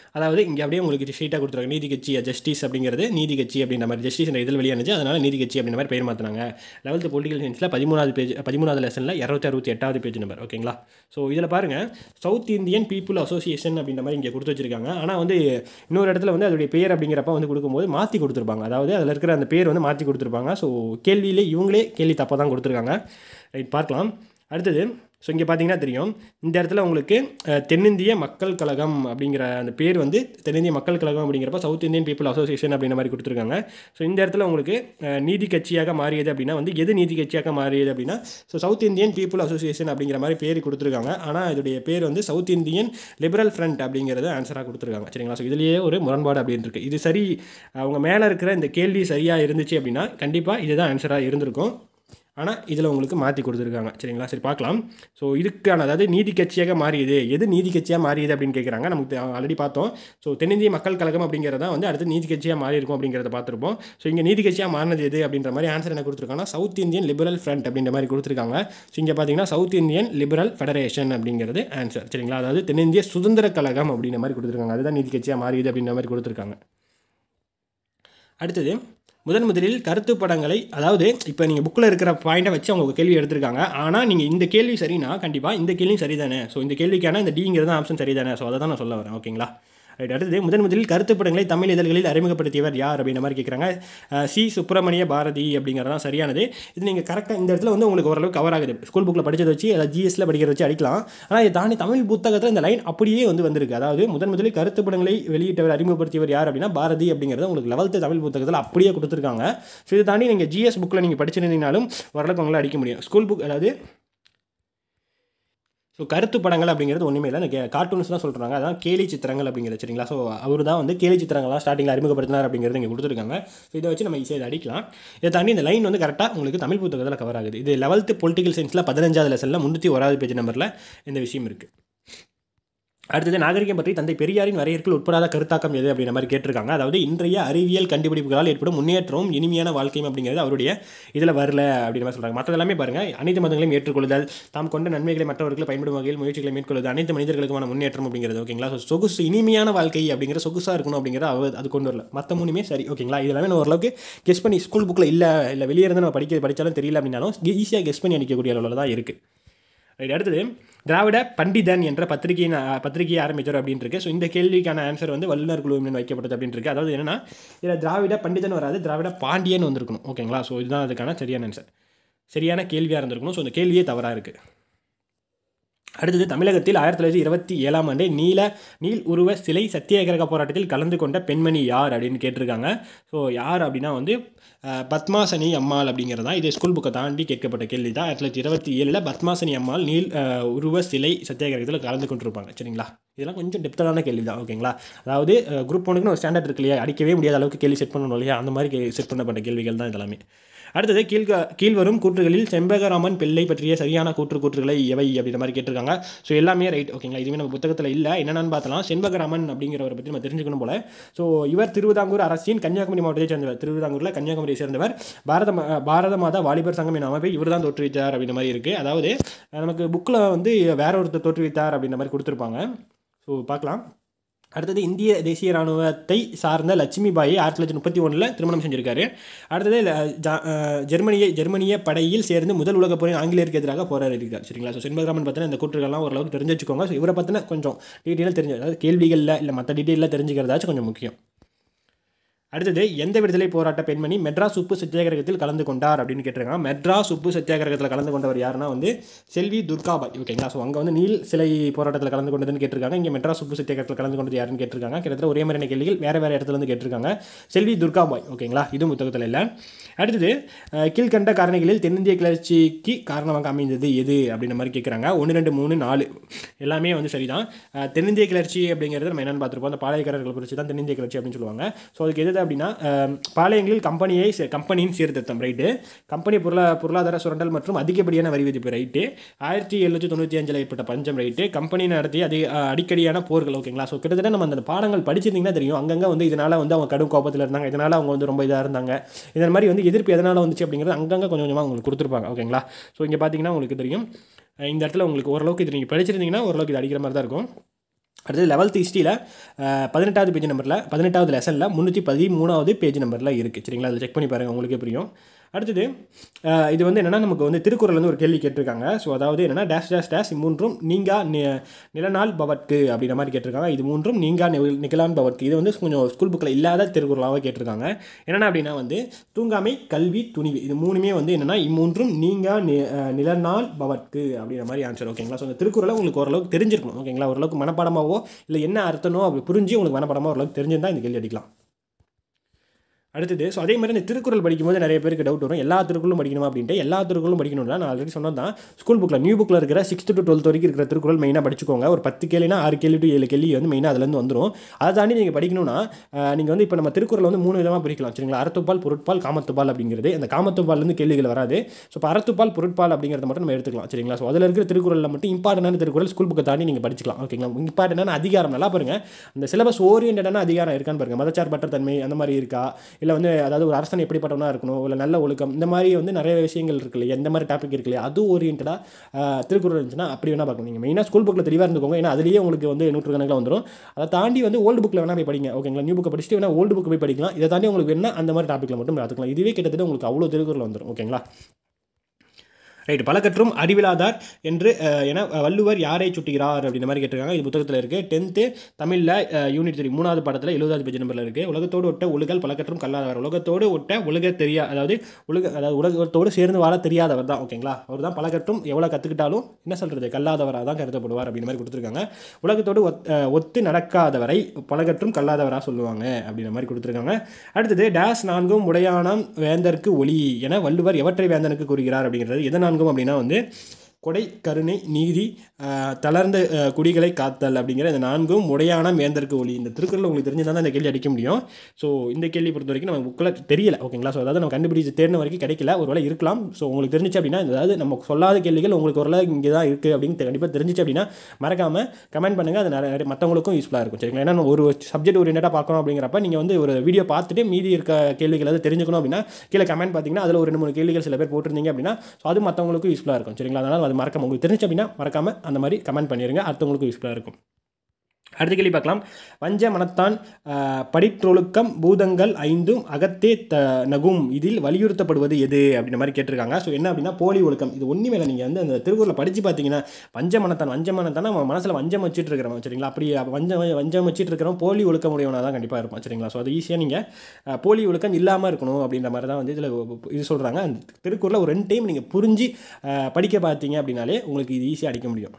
அதாவது இங்கே அப்படியே உங்களுக்கு ஸ்ட்ரெயிட்டாக கொடுத்துருக்காங்க நீதி கட்சி ஜஸ்டிஸ் அப்படிங்கிறது நீதி கட்சி அப்படின்ற மாதிரி ஜஸ்டிஸ் என்ற இதில் வெளியானுச்சு, அதனால் நீதி கட்சி அப்படின்ற மாதிரி பேர் மாற்றினாங்க. லெவல்த்து பொலிட்டிக்கல் சயின்ஸில் பதிமூணாவது பேஜ் பதிமூணாவது லெசனில் இரநூத்தி அறுபத்தி எட்டாவது பேஜ் நம்பர். ஓகேங்களா. ஸோ இதில் பாருங்கள் சவுத் இந்தியன் பீப்புள் அசோசியேஷன் அப்படின்ற மாதிரி இங்கே கொடுத்து வச்சிருக்காங்க. ஆனால் வந்து இன்னொரு இடத்துல வந்து அதோடைய பேர் அப்படிங்கிறப்ப வந்து கொடுக்கும்போது மாற்றி கொடுத்துருப்பாங்க, அதாவது அதில் இருக்கிற அந்த பேர் வந்து மாற்றி கொடுத்துருப்பாங்க. ஸோ கேள்வியிலே இவங்களே கேள்வி தப்பாக தான் கொடுத்துருக்காங்க. ரைட், பார்க்கலாம். அடுத்தது ஸோ இங்கே பார்த்தீங்கன்னா தெரியும், இந்த இடத்துல உங்களுக்கு தென்னிந்திய மக்கள் கழகம் அப்படிங்கிற அந்த பேர் வந்து தென்னிந்திய மக்கள் கழகம் அப்படிங்கிறப்ப சவுத் இந்தியன் பீப்புள் அசோசியேஷன் அப்படின்ற மாதிரி கொடுத்துருக்காங்க. ஸோ இந்த இடத்துல உங்களுக்கு நீதி கட்சியாக மாறியது அப்படின்னா வந்து எது நீதி கட்சியாக மாறியது அப்படின்னா so south Indian people association அப்படிங்கிற மாதிரி பேர் கொடுத்துருக்காங்க. ஆனால் இதோடைய பேர் வந்து சவுத் இந்தியன் லிபரல் ஃப்ரண்ட் அப்படிங்கிறது ஆன்சராக கொடுத்துருக்காங்க. சரிங்களா. ஸோ இதுலேயே ஒரு முரண்பாடு அப்படின்னு இருக்குது. இது சரி, அவங்க மேலே இருக்கிற இந்த கேள்வி சரியாக இருந்துச்சு அப்படின்னா கண்டிப்பாக இதுதான் ஆன்சராக இருந்திருக்கும். ஆனால் இதில் உங்களுக்கு மாற்றி கொடுத்துருக்காங்க. சரிங்களா. சரி, பார்க்கலாம். ஸோ இதுக்கான அதாவது நீதி கட்சியாக மாறியது எது நீதி கட்சியாக மாறியது அப்படின்னு கேட்குறாங்க. நமக்கு ஆல்ரெடி பார்த்தோம். ஸோ தென்னிந்திய மக்கள் கழகம் அப்படிங்கிறத வந்து அடுத்து நீதி கட்சியாக மாறி இருக்கும் அப்படிங்கிறத பார்த்துருப்போம். ஸோ இங்கே நீதி கட்சியாக மாறினது எது அப்படின்ற மாதிரி ஆன்சர் என்ன கொடுத்துருக்காங்கன்னா சவுத் இந்தியன் லிபரல் ஃப்ரண்ட் அப்படின்ற மாதிரி கொடுத்துருக்காங்க. ஸோ இங்கே பார்த்தீங்கன்னா சவுத் இந்தியன் லிபரல் ஃபெடரேஷன் அப்படிங்கிறது ஆன்சர். சரிங்களா. அதாவது தென்னிந்திய சுதந்திர கழகம் அப்படின்ற மாதிரி கொடுத்துருக்காங்க. அதுதான் நீதி கட்சியாக மாறியது அப்படின்ற மாதிரி கொடுத்துருக்காங்க. அடுத்தது முதன் முதலில் கருத்து படங்களை, அதாவது இப்போ நீங்கள் புக்கில் இருக்கிற பாயிண்ட்டை வச்சு அவங்க கேள்வி எடுத்திருக்காங்க. ஆனால் நீங்கள் இந்த கேள்வி சரினா கண்டிப்பாக இந்த கேள்வியும் சரி தானே. ஸோ இந்த கேள்விக்கான இந்த டிங்கிறது ஆப்ஷன் சரி தானே. ஸோ அதை தான் நான் சொல்ல வரேன். ஓகேங்களா. ரைட். அடுத்தது முதன் முதலில் கருத்து படங்களை தமிழ் இதழ்களில் அறிமுகப்படுத்தியவர் யார் அப்படின்ற மாதிரி கேட்குறாங்க. சி சுப்பிரமணிய பாரதி அப்படிங்கிறது தான் சரியானது. இது நீங்கள் கரெக்டாக இந்த இடத்துல வந்து உங்களுக்கு ஓரளவு கவர் ஆகுது. ஸ்கூல் புக்கில் படித்ததை வச்சு அதாவது ஜிஎஸ்ல படிக்கிறத வச்சு அடிக்கலாம். ஆனால் இதை தாண்டி தமிழ் புத்தகத்தில் இந்த லைன் அப்படியே வந்து வந்திருக்கு. அதாவது முதன் முதலில் கருத்து படங்களை வெளியிட்டவர் அறிமுகப்படுத்தியவர் யார் அப்படின்னா பாரதி அப்படிங்கிறது உங்களுக்கு லெவல்த்து தமிழ் புத்தகத்தில் அப்படியே கொடுத்துருக்காங்க. ஸோ இதை தாண்டி நீங்கள் ஜிஎஸ் புக்கில் நீங்கள் படிச்சிருந்தீங்கனாலும் ஓரளவுக்கு உங்களால் அடிக்க முடியும். ஸ்கூல் புக் அதாவது ஸோ கருத்து படங்கள் அப்படிங்கிறது ஒன்றுமே இல்லை, இந்த கார்ட்டூன்ஸ் தான் சொல்கிறாங்க. அதான் கேலி சித்திரங்கள் அப்படிங்கிறது. சரிங்களா. ஸோ அவர் தான் வந்து கேலி சித்திரங்கள்லாம் ஸ்டார்டிங்கில் அறிமுகப்படுத்தினார் அப்படிங்கிறது இங்கே கொடுத்துருக்காங்க. ஸோ இதை வச்சு நம்ம ஈஸியாக அடிக்கலாம். இதை தாண்டி இந்த லைன் வந்து கரெக்டாக உங்களுக்கு தமிழ் புத்தகத்தில் கவர் ஆகுது. இது லெவல்த்து பொலிட்டிக்கல் சயின்ஸில் பதினஞ்சாவது லெசனில் முந்நூற்றி ஓராவது பேஜ் நம்பரில் இந்த விஷயம் இருக்குது. அடுத்தது நாகரிகம் பற்றி தந்தை பெரியாரின் வரையறைக்குள் உட்படாத கருத்தாக்கம் எது அப்படின்ற மாதிரி கேட்டிருக்காங்க. அதாவது இன்றைய அறிவியல் கண்டுபிடிப்புகளால் ஏற்படும் முன்னேற்றமும் இனிமையான வாழ்க்கையும் அப்படிங்கிறது அவருடைய இதில் வரல அப்படின்ற மாதிரி சொல்கிறாங்க. மற்ற எல்லாமே பாருங்கள், அனைத்து மதங்களையும் ஏற்றுக்கொள்ளுதல், தாம் கொண்ட நன்மைகளை மற்றவர்களுக்கு பயன்படும் வகையில் முயற்சிகளை மேற்கொள்வது, அனைத்து மனிதர்களுக்குமான முன்னேற்றம் அப்படிங்கிறது. ஓகேங்களா. ஸோ சொகுசு இனிமையான வாழ்க்கை அப்படிங்கிற சொகுசாக இருக்கணும் அப்படிங்கிறத அவர் அது கொண்டு வரல. மற்ற மூணுமே சரி. ஓகேங்களா. இதெல்லாமே நான் ஓரளவுக்கு கெஸ் பண்ணி ஸ்கூல் புக்கில் இல்லை இல்லை வெளியே இருந்து நம்ம படிக்க படித்தாலும் தெரியல அப்படின்னாலும் ஈஸியாக கெஸ் பண்ணி அடிக்கக்கூடிய அளவில் தான் இருக்குது. ரைட். அடுத்தது திராவிட பண்டிதன் என்ற பத்திரிகையின் பத்திரிகையை ஆரம்பித்தார் அப்படின்னு இருக்கு. ஸோ இந்த கேள்விக்கான ஆன்சர் வந்து வல்லுநர் குழுவின் வைக்கப்பட்டது அப்படின்னு இருக்கு. அதாவது என்னன்னா இதில் திராவிட பண்டிதன் வராது, திராவிட பாண்டியன் வந்திருக்கணும். ஓகேங்களா. ஸோ இதுதான் அதுக்கான சரியான ஆன்சர், சரியான கேள்வியாக இருந்திருக்கணும். ஸோ இந்த கேள்வியே தவறாக இருக்குது. அடுத்தது தமிழகத்தில் ஆயிரத்தி தொள்ளாயிரத்தி இருபத்தி ஏழாம் ஆண்டு நீல நீல் உருவ சிலை சத்தியாகிரக போராட்டத்தில் கலந்து கொண்ட பெண்மணி யார் அப்படின்னு கேட்டிருக்காங்க. ஸோ யார் அப்படின்னா வந்து பத்மாசனி அம்மாள் அப்படிங்கிறதா. இது ஸ்கூல் புக்கை தாண்டி கேட்கப்பட்ட கேள்வி தான். ஆயிரத்தி தொள்ளாயிரத்தி இருபத்தி ஏழில் பத்மாசனி அம்மாள் நீல் உருவ சிலை சத்தியாகிரகத்தில் கலந்து கொண்டிருப்பாங்க. சரிங்களா. இதெல்லாம் கொஞ்சம் டெப்த்தான கேள்வி தான். ஓகேங்களா. அதாவது குரூப் ஒன்றுக்குன்னு ஒரு ஸ்டாண்டர்ட் இருக்கு இல்லையா, அடிக்கவே முடியாத அளவுக்கு கேள்வி செட் பண்ணணும் இல்லையா, அந்த மாதிரி செட் பண்ணப்பட்ட கேள்விகள் தான் இதெல்லாமே. அடுத்தது கீழ் கீழ்வரும் கூற்றுகளில் செம்பகராமன் பிள்ளை பற்றிய சரியான கூற்று கூற்றுகளை எவை அப்படின்ற மாதிரி கேட்டிருக்காங்க. ஸோ எல்லாமே ரைட். ஓகேங்களா. இதுவே நம்ம புத்தகத்தில் இல்லை. என்னென்னு பார்த்தலாம், செண்பகராமன் அப்படிங்கிறவரை பற்றி நம்ம தெரிஞ்சுக்கணும் போல. ஸோ இவர் திருவிதாங்கூர் அரசின் கன்னியாகுமரி மாவட்டத்தை சேர்ந்தவர். திருவிதாங்கூரில் கன்னியாகுமரியை சேர்ந்தவர். பாரத பாரத மாதா வாலிபர் சங்கம் என்ற அமைப்பை இவர் தான் தோற்றுவித்தார் அப்படின்ற மாதிரி இருக்குது. அதாவது நமக்கு புக்கில் வந்து வேற ஒருத்தர் தோற்றுவித்தார் அப்படின்ற மாதிரி கொடுத்துருப்பாங்க. ஸோ பார்க்கலாம். அடுத்தது இந்திய தேசிய இராணுவத்தை சார்ந்த லட்சுமி பாயை ஆயிரத்தி தொள்ளாயிரத்தி முப்பத்தி ஒன்றில் திருமணம் செஞ்சிருக்காரு. அடுத்தது ஜெர்மனியை ஜெர்மனிய படையில் சேர்ந்து முதல் உலக போரின் ஆங்கிலேயருக்கு எதிராக போராடிருக்கார். சரிங்களா. ஸோ செண்பகராமன் பற்றின இந்த கூற்றுகள்லாம் ஓரளவுக்கு தெரிஞ்சு வச்சுக்கோங்க. ஸோ இவரை பற்றின கொஞ்சம் டீட்டெயிலாக தெரிஞ்சு, அதாவது கேள்விகளில் இல்லை மற்ற டீட்டெயிலாக தெரிஞ்சுக்கிறதாச்சும் கொஞ்சம் முக்கியம். அடுத்தது எந்த விடுதலை போராட்ட பெண்மணி மெட்ராஸ் உப்பு சத்தியாகிரகத்தில் கலந்து கொண்டார் அப்படின்னு கேட்டிருக்காங்க. மெட்ராஸ் உப்பு சத்தியாகிரகத்தில் கலந்து கொண்டவர் யாருன்னா வந்து செல்வி துர்காபாய். ஓகேங்களா. ஸோ அங்கே வந்து நீல் சிலை போராட்டத்தில் கலந்து கொண்டதுன்னு கேட்டிருக்காங்க. இங்கே மெட்ராஸ் உப்பு சத்தியாகிரகத்தில் கலந்து கொண்டது யாருன்னு கேட்டிருக்காங்க. கிட்டத்தட்ட ஒரே மாதிரியான கேள்விகள் வேறு வேறு இடத்துல வந்து கேட்டிருக்காங்க. செல்வி துர்காபாய். ஓகேங்களா. இது புத்தகத்தில் இல்லை. அடுத்தது கீழ்கண்ட காரணிகளில் தென்னிந்திய கிளர்ச்சிக்கு காரணமாக அமைந்தது எது அப்படின்ற மாதிரி கேட்குறாங்க. ஒன்று ரெண்டு மூணு நாலு எல்லாமே வந்து சரிதான். தென்னிந்திய கிளர்ச்சி அப்படிங்கிறது நம்ம என்னென்னு பார்த்துருப்போம். அந்த பாளையக்காரர்கள் குறித்து தான் தென்னிந்திய கிளர்ச்சி அப்படின்னு சொல்லுவாங்க. ஸோ அதுக்கு எது அப்படின்னா பாளையங்களில் கம்பெனியை கம்பெனியின் சீர்திருத்தம் ரைட்டு, கம்பெனி பொருளா பொருளாதார சுரண்டல் மற்றும் அதிகப்படியான வரி விதிப்பு ரைட்டு, ஆயிரத்தி எழுநூற்றி தொண்ணூற்றி அஞ்சில் ஏற்பட்ட பஞ்சம் ரைட்டு, கம்பெனி நடத்திய அதிக அடிக்கடியான போர்கள். ஓகேங்களா. ஸோ கிட்டத்தட்ட நம்ம அந்த பாடங்கள் படிச்சிருந்தீங்கன்னா தெரியும், அங்கங்கே வந்து இதனால் வந்து அவங்க கடும் கோபத்தில் இருந்தாங்க, இதனால் அவங்க வந்து ரொம்ப இதாக இருந்தாங்க, இதன் மாதிரி வந்து எதிர்ப்பு எதனால் வந்துச்சு அப்படிங்கிறது அங்கங்கே கொஞ்சம் கொஞ்சமாக உங்களுக்கு கொடுத்துருப்பாங்க. ஓகேங்களா. ஸோ இங்கே பார்த்தீங்கன்னா உங்களுக்கு தெரியும், இந்த இடத்துல உங்களுக்கு ஓரளவுக்கு இது நீங்கள் படிச்சிருந்தீங்கன்னா ஓரளவுக்கு இது அடிக்கிற மாதிரி தான் இருக்கும். அடுத்து லெவல்த் ஹிஸ்ட்ரியில் பதினெட்டாவது பேஜ் நம்பரில் பதினெட்டாவது லெசனில் முந்நூற்றி பதிமூணாவது பேஜ் நம்பரில் இருக்குது. சரிங்களா, அதில் செக் பண்ணி பாருங்கள், உங்களுக்கே புரியும். அடுத்தது இது வந்து என்னென்னா நமக்கு வந்து திருக்குறள் வந்து ஒரு கேள்வி கேட்டிருக்காங்க. ஸோ அதாவது என்னென்னா டேஷ் டேஷ் டேஷ் மூன்றும் நீங்கா நிலநாள் பவட்கு அப்படின்ற மாதிரி கேட்டிருக்காங்க. இது மூன்றும் நீங்கா நிகழான் பவட்கு. இது வந்து கொஞ்சம் ஸ்கூல் புக்கில் இல்லாத திருக்குறளாக கேட்டிருக்காங்க. என்னென்னா அப்படின்னா வந்து தூங்காமை, கல்வி, துணிவு, இது மூணுமே வந்து என்னென்னா இம்மூன்றும் நீங்கா நிலநாள் பவட்கு அப்படின்ற மாதிரி ஆன்சர். ஓகேங்களா, ஸோ அந்த திருக்குறளை உங்களுக்கு ஓரளவுக்கு தெரிஞ்சிருக்கணும். ஓகேங்களா, ஓரளவுக்கு மனப்பாடமாவோ இல்லை என்ன அர்த்தமோ அப்படி புரிஞ்சு உங்களுக்கு மனப்பாடமாக ஓரளவுக்கு தெரிஞ்சிருந்தால் இந்த கேள்வி அடிக்கலாம். அடுத்தது ஸோ அதே மாதிரி இந்த திருக்குறள் படிக்கும்போது நிறைய பேருக்கு டவுட் வரும், எல்லா திருக்குறளும் படிக்கணுமா அப்படின்ட்டு. எல்லா திருக்குறளும் படிக்கணும்னா நான் ஆல்ரெடி சொன்னது தான், ஸ்கூல் புக்கில் நியூ புக்கில் இருக்கிற சிக்ஸ்த்து டு டுவெல்த் வரைக்கும் இருக்கிற திருக்குறள் மெயினாக படிச்சுக்கோங்க. ஒரு பத்து கேள்வினா ஆறு கேள்வி டு ஏழு கேள்வி வந்து மெயினாக அதுலேருந்து வந்துடும். அதை தாண்டி நீங்கள் படிக்கணும்னா நீங்கள் வந்து இப்போ நம்ம திருக்குறள் வந்து மூணு விதமாக பிரிக்கலாம். சரிங்களா, அறத்துப்பால், பொருட்பால், காமத்துப்பால் அப்படிங்கிறது. அந்த காமத்துப்பால்லேருந்து கேள்விகள் வராது. ஸோ இப்போ அறத்துப்பால், பொருட்பால் அப்படிங்கிறத மட்டும் நம்ம எடுத்துக்கலாம். சரிங்களா, ஸோ அதில் இருக்கிற திருக்குறளில் மட்டும் இம்பார்ட்டன்டான திருக்குறள் ஸ்கூல் புக்கை தாண்டி நீங்கள் படிச்சிக்கலாம். ஓகேங்களா, இம்பார்ட்டன்டான அதிகாரம் நல்லா பாருங்கள், அந்த சிலபஸ் ஓரியன்டான அதிகாரம் இருக்கான்னு பாருங்கள். மதச்சார்பற்ற தன்மை அந்த மாதிரி இருக்கா, இல்லை வந்து அதாவது ஒரு அரசன் எப்படிப்பட்டவனா இருக்கணும், இல்லை நல்ல ஒழுக்கம், இந்த மாதிரி வந்து நிறைய விஷயங்கள் இருக்கு இல்லையா, எந்த மாதிரி டாபிக் இருக்கு இல்லையா, அது ஓரியன்டாக திருக்குறள் இருந்துச்சுன்னா அப்படி வேணா பார்க்கணும். நீங்கள் மெயினாக ஸ்கூல் புக்கில் தெளிவாக இருந்துக்கோங்க, ஏன்னா அதுலேயே உங்களுக்கு வந்து நூற்றுக்கணக்கில் வந்துடும். அதை தாண்டி வந்து ஓல்டு புக்கில் வேணா போய் படிங்க. ஓகேங்களா, நியூ புக்கை படிச்சுட்டு வேணா ஓல்டு புக்கு போய் படிக்கலாம். இதை தாண்டி உங்களுக்கு என்ன அந்த மாதிரி டாப்பிக்கில் மட்டும் பார்த்துக்கலாம். இதுவே கிட்டத்தட்ட உங்களுக்கு அவ்வளோ திருக்குறள் வந்துடும். ஓகேங்களா, ரைட். பலகற்றும் அறிவிலாதார் என்று என வள்ளுவர் யாரை சுட்டுகிறார் அப்படின்ற மாதிரி கேட்டிருக்காங்க. இது புத்தகத்தில் இருக்குது. டென்த்து தமிழில் யூனிட் த்ரீ மூணாவது பாடத்தில் எழுபதாவது பேஜ் நம்பரில் இருக்குது. உலகத்தோடு ஒட்ட ஒழுகல் பலகற்றும் கல்லாதவர். உலகத்தோடு ஒட்ட ஒழுக தெரியா அதாவது உலக அதாவது உலகத்தோடு சேர்ந்து வாழ தெரியாதவர் தான். ஓகேங்களா, அவர் தான் பலகற்றும் எவ்வளோ கற்றுக்கிட்டாலும் என்ன சொல்கிறது கல்லாதவராக தான் கருதப்படுவார் அப்படின்ற மாதிரி கொடுத்துருக்காங்க. உலகத்தோடு ஒத்து நடக்காதவரை பலகற்றும் கல்லாதவராக சொல்லுவாங்க அப்படின்ற மாதிரி கொடுத்துருக்காங்க. அடுத்தது டேஷ் நான்கும் உடையானம் வேந்தற்கு ஒளி என வள்ளுவர் எவற்றை வேந்தனுக்கு கூறுகிறார் அப்படிங்கிறது. எதை நான்கும் அப்படின்னா வந்து கொடை, கருணை, நீதி, தளர்ந்த குடிகளை காத்தல் அப்படிங்கிற இந்த நான்கும் உடையான வேந்தற்கு ஒளி. இந்த திருக்குறள் உங்களுக்கு தெரிஞ்சுதான் தான் இந்த கேள்வி அடிக்க முடியும். ஸோ இந்த கேள்வி பொறுத்த வரைக்கும் நம்ம புக்கில் தெரியல. ஓகேங்களா, ஸோ அதாவது நம்ம கண்டுபிடிச்சு தேடின வரைக்கும் கிடைக்கல, ஒரு வேளை இருக்கலாம். ஸோ உங்களுக்கு தெரிஞ்சிச்சு அப்படின்னா, அதாவது நம்ம சொல்லாத கேள்விகள் உங்களுக்கு ஒரு இங்கே தான் இருக்குது அப்படின்னு கண்டிப்பாக தெரிஞ்சிச்சு அப்படின்னா மறக்காமல் கமெண்ட் பண்ணுங்கள். அது நிறைய மற்றவங்களுக்கும் யூஸ்ஃபுல்லாக இருக்கும். சரிங்களா, ஏன்னா ஒரு சப்ஜெக்ட் ஓரியன்டாக பார்க்கணும் அப்படிங்கிறப்ப நீங்கள் வந்து ஒரு வீடியோ பார்த்துட்டு மீதி இருக்க கேள்விகள் அதை தெரிஞ்சுக்கணும் அப்படின்னா கீழே கமெண்ட் பார்த்தீங்கன்னா அதில் ஒரு ரெண்டு மூணு கேள்விகள் சில பேர் போட்டிருந்தீங்க அப்படின்னா ஸோ அது மற்றவங்களுக்கும் யூஸ்ஃபுல்லாக இருக்கும். சரிங்களா, அதனால் அது மறக்காம உங்களுக்கு தெரிஞ்சு அப்படின்னா மறக்காம அந்த மாதிரி கமெண்ட் பண்ணிடுங்க, அடுத்தவங்களுக்கு யூஸ்ஃபுல்லாக இருக்கும். அடுத்த கேள்வி பார்க்கலாம். வஞ்ச மனத்தான் படிற்றொழுக்கம் பூதங்கள் ஐந்தும் அகத்தே த நகும் இதில் வலியுறுத்தப்படுவது எது அப்படின்ற மாதிரி கேட்டிருக்காங்க. ஸோ என்ன அப்படின்னா போலி ஒழுக்கம். இது ஒன்றுமே இல்லை, நீங்கள் வந்து அந்த திருக்குறளில் படித்து பார்த்தீங்கன்னா வஞ்ச மனத்தான் வஞ்ச மனத்தான அவன் மனசில் வஞ்சம் வச்சுட்டு இருக்கிறவன். சரிங்களா, அப்படி வஞ்சம் வஞ்சம் வச்சுட்டு இருக்கிறவன் போலி ஒழுக்கம் உடையவனாக தான் கண்டிப்பாக இருப்பான். சரிங்களா, ஸோ அது ஈஸியாக நீங்கள் போலி ஒழுக்கம் இல்லாமல் இருக்கணும் அப்படின்ற மாதிரி தான் வந்து இதில் இது சொல்கிறாங்க. அந்த திருக்குறளில் ஒரு ரெண்டு டைம் நீங்கள் புரிஞ்சு படிக்க பார்த்தீங்க அப்படின்னாலே உங்களுக்கு இது ஈஸியாக அடிக்க முடியும்.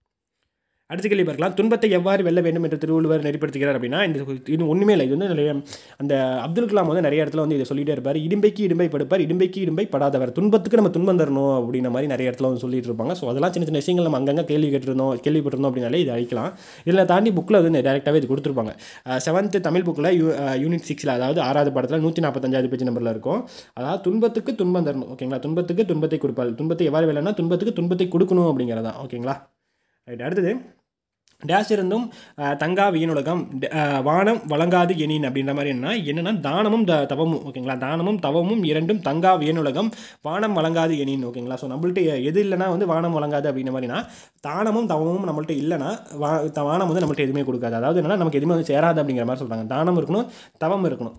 அடுத்த கேள்வி பார்க்கலாம். துன்பத்தை எவ்வாறு வெல்ல வேண்டும் என்று திருவள்ளுவர் நெறிப்படுத்துகிறார் அப்படின்னா இந்த இது ஒன்றுமே இல்லை. இது வந்து நிறைய அந்த அப்துல் கலாம் வந்து நிறைய இடத்துல வந்து இதை சொல்லிகிட்டே இருப்பார். இடும்பைக்கு இடும்பை படுப்பார், இடும்பைக்கு இடும்பை படாதவர். துன்பத்துக்கு நம்ம துன்பம் தரணும் அப்படின்ற மாதிரி நிறைய இடத்துல வந்து சொல்லிட்டு இருப்பாங்க. ஸோ அதெல்லாம் சின்ன சின்ன விஷயங்கள் நம்ம அங்கங்கே கேள்வி கேட்டிருந்தோம் கேள்விப்பட்டிருந்தோம் அப்படின்னாலே இது அழிக்கலாம். இதில் தாண்டி புக்கில் வந்து டேரெக்டாகவே இது கொடுத்துருப்பாங்க. செவன்த்து தமிழ் புக்கில் யூ யூனிட் சிக்ஸில் அதாவது ஆறாவது பாடத்தில் நூற்றி நாற்பத்தஞ்சாவது பேஜ் நம்பரில் இருக்கும். அதாவது துன்பத்துக்கு துன்பம் தரணும். ஓகேங்களா, துன்பத்துக்கு துன்பத்தை கொடுப்பாள். துன்பத்தை எவ்வாறு வெல்லனா துன்பத்துக்கு துன்பத்தை கொடுக்கணும் அப்படிங்கிறதான். ஓகேங்களா, ரைட். அடுத்தது டேஷ் இருந்தும் தங்கா வீணுலகம் வானம் வழங்காது எனின் அப்படின்ற மாதிரி என்ன என்னென்னா தானமும் த தவமும். ஓகேங்களா, தானமும் தவமும் இரண்டும் தங்கா வீணுலகம் வானம் வழங்காது எனின். ஓகேங்களா, ஸோ நம்மள்ட்ட எது இல்லைனா வந்து வானம் வழங்காது அப்படின்ற மாதிரினா தானமும் தவமும் நம்மள்ட்ட இல்லைனா வா வானம் வந்து நம்மள்ட்ட எதுவுமே கொடுக்காது. அதாவது என்னென்னா நமக்கு எதுவுமே வந்து சேராது அப்படிங்கிற மாதிரி சொல்கிறாங்க. தானம் இருக்கணும், தவம் இருக்கணும்.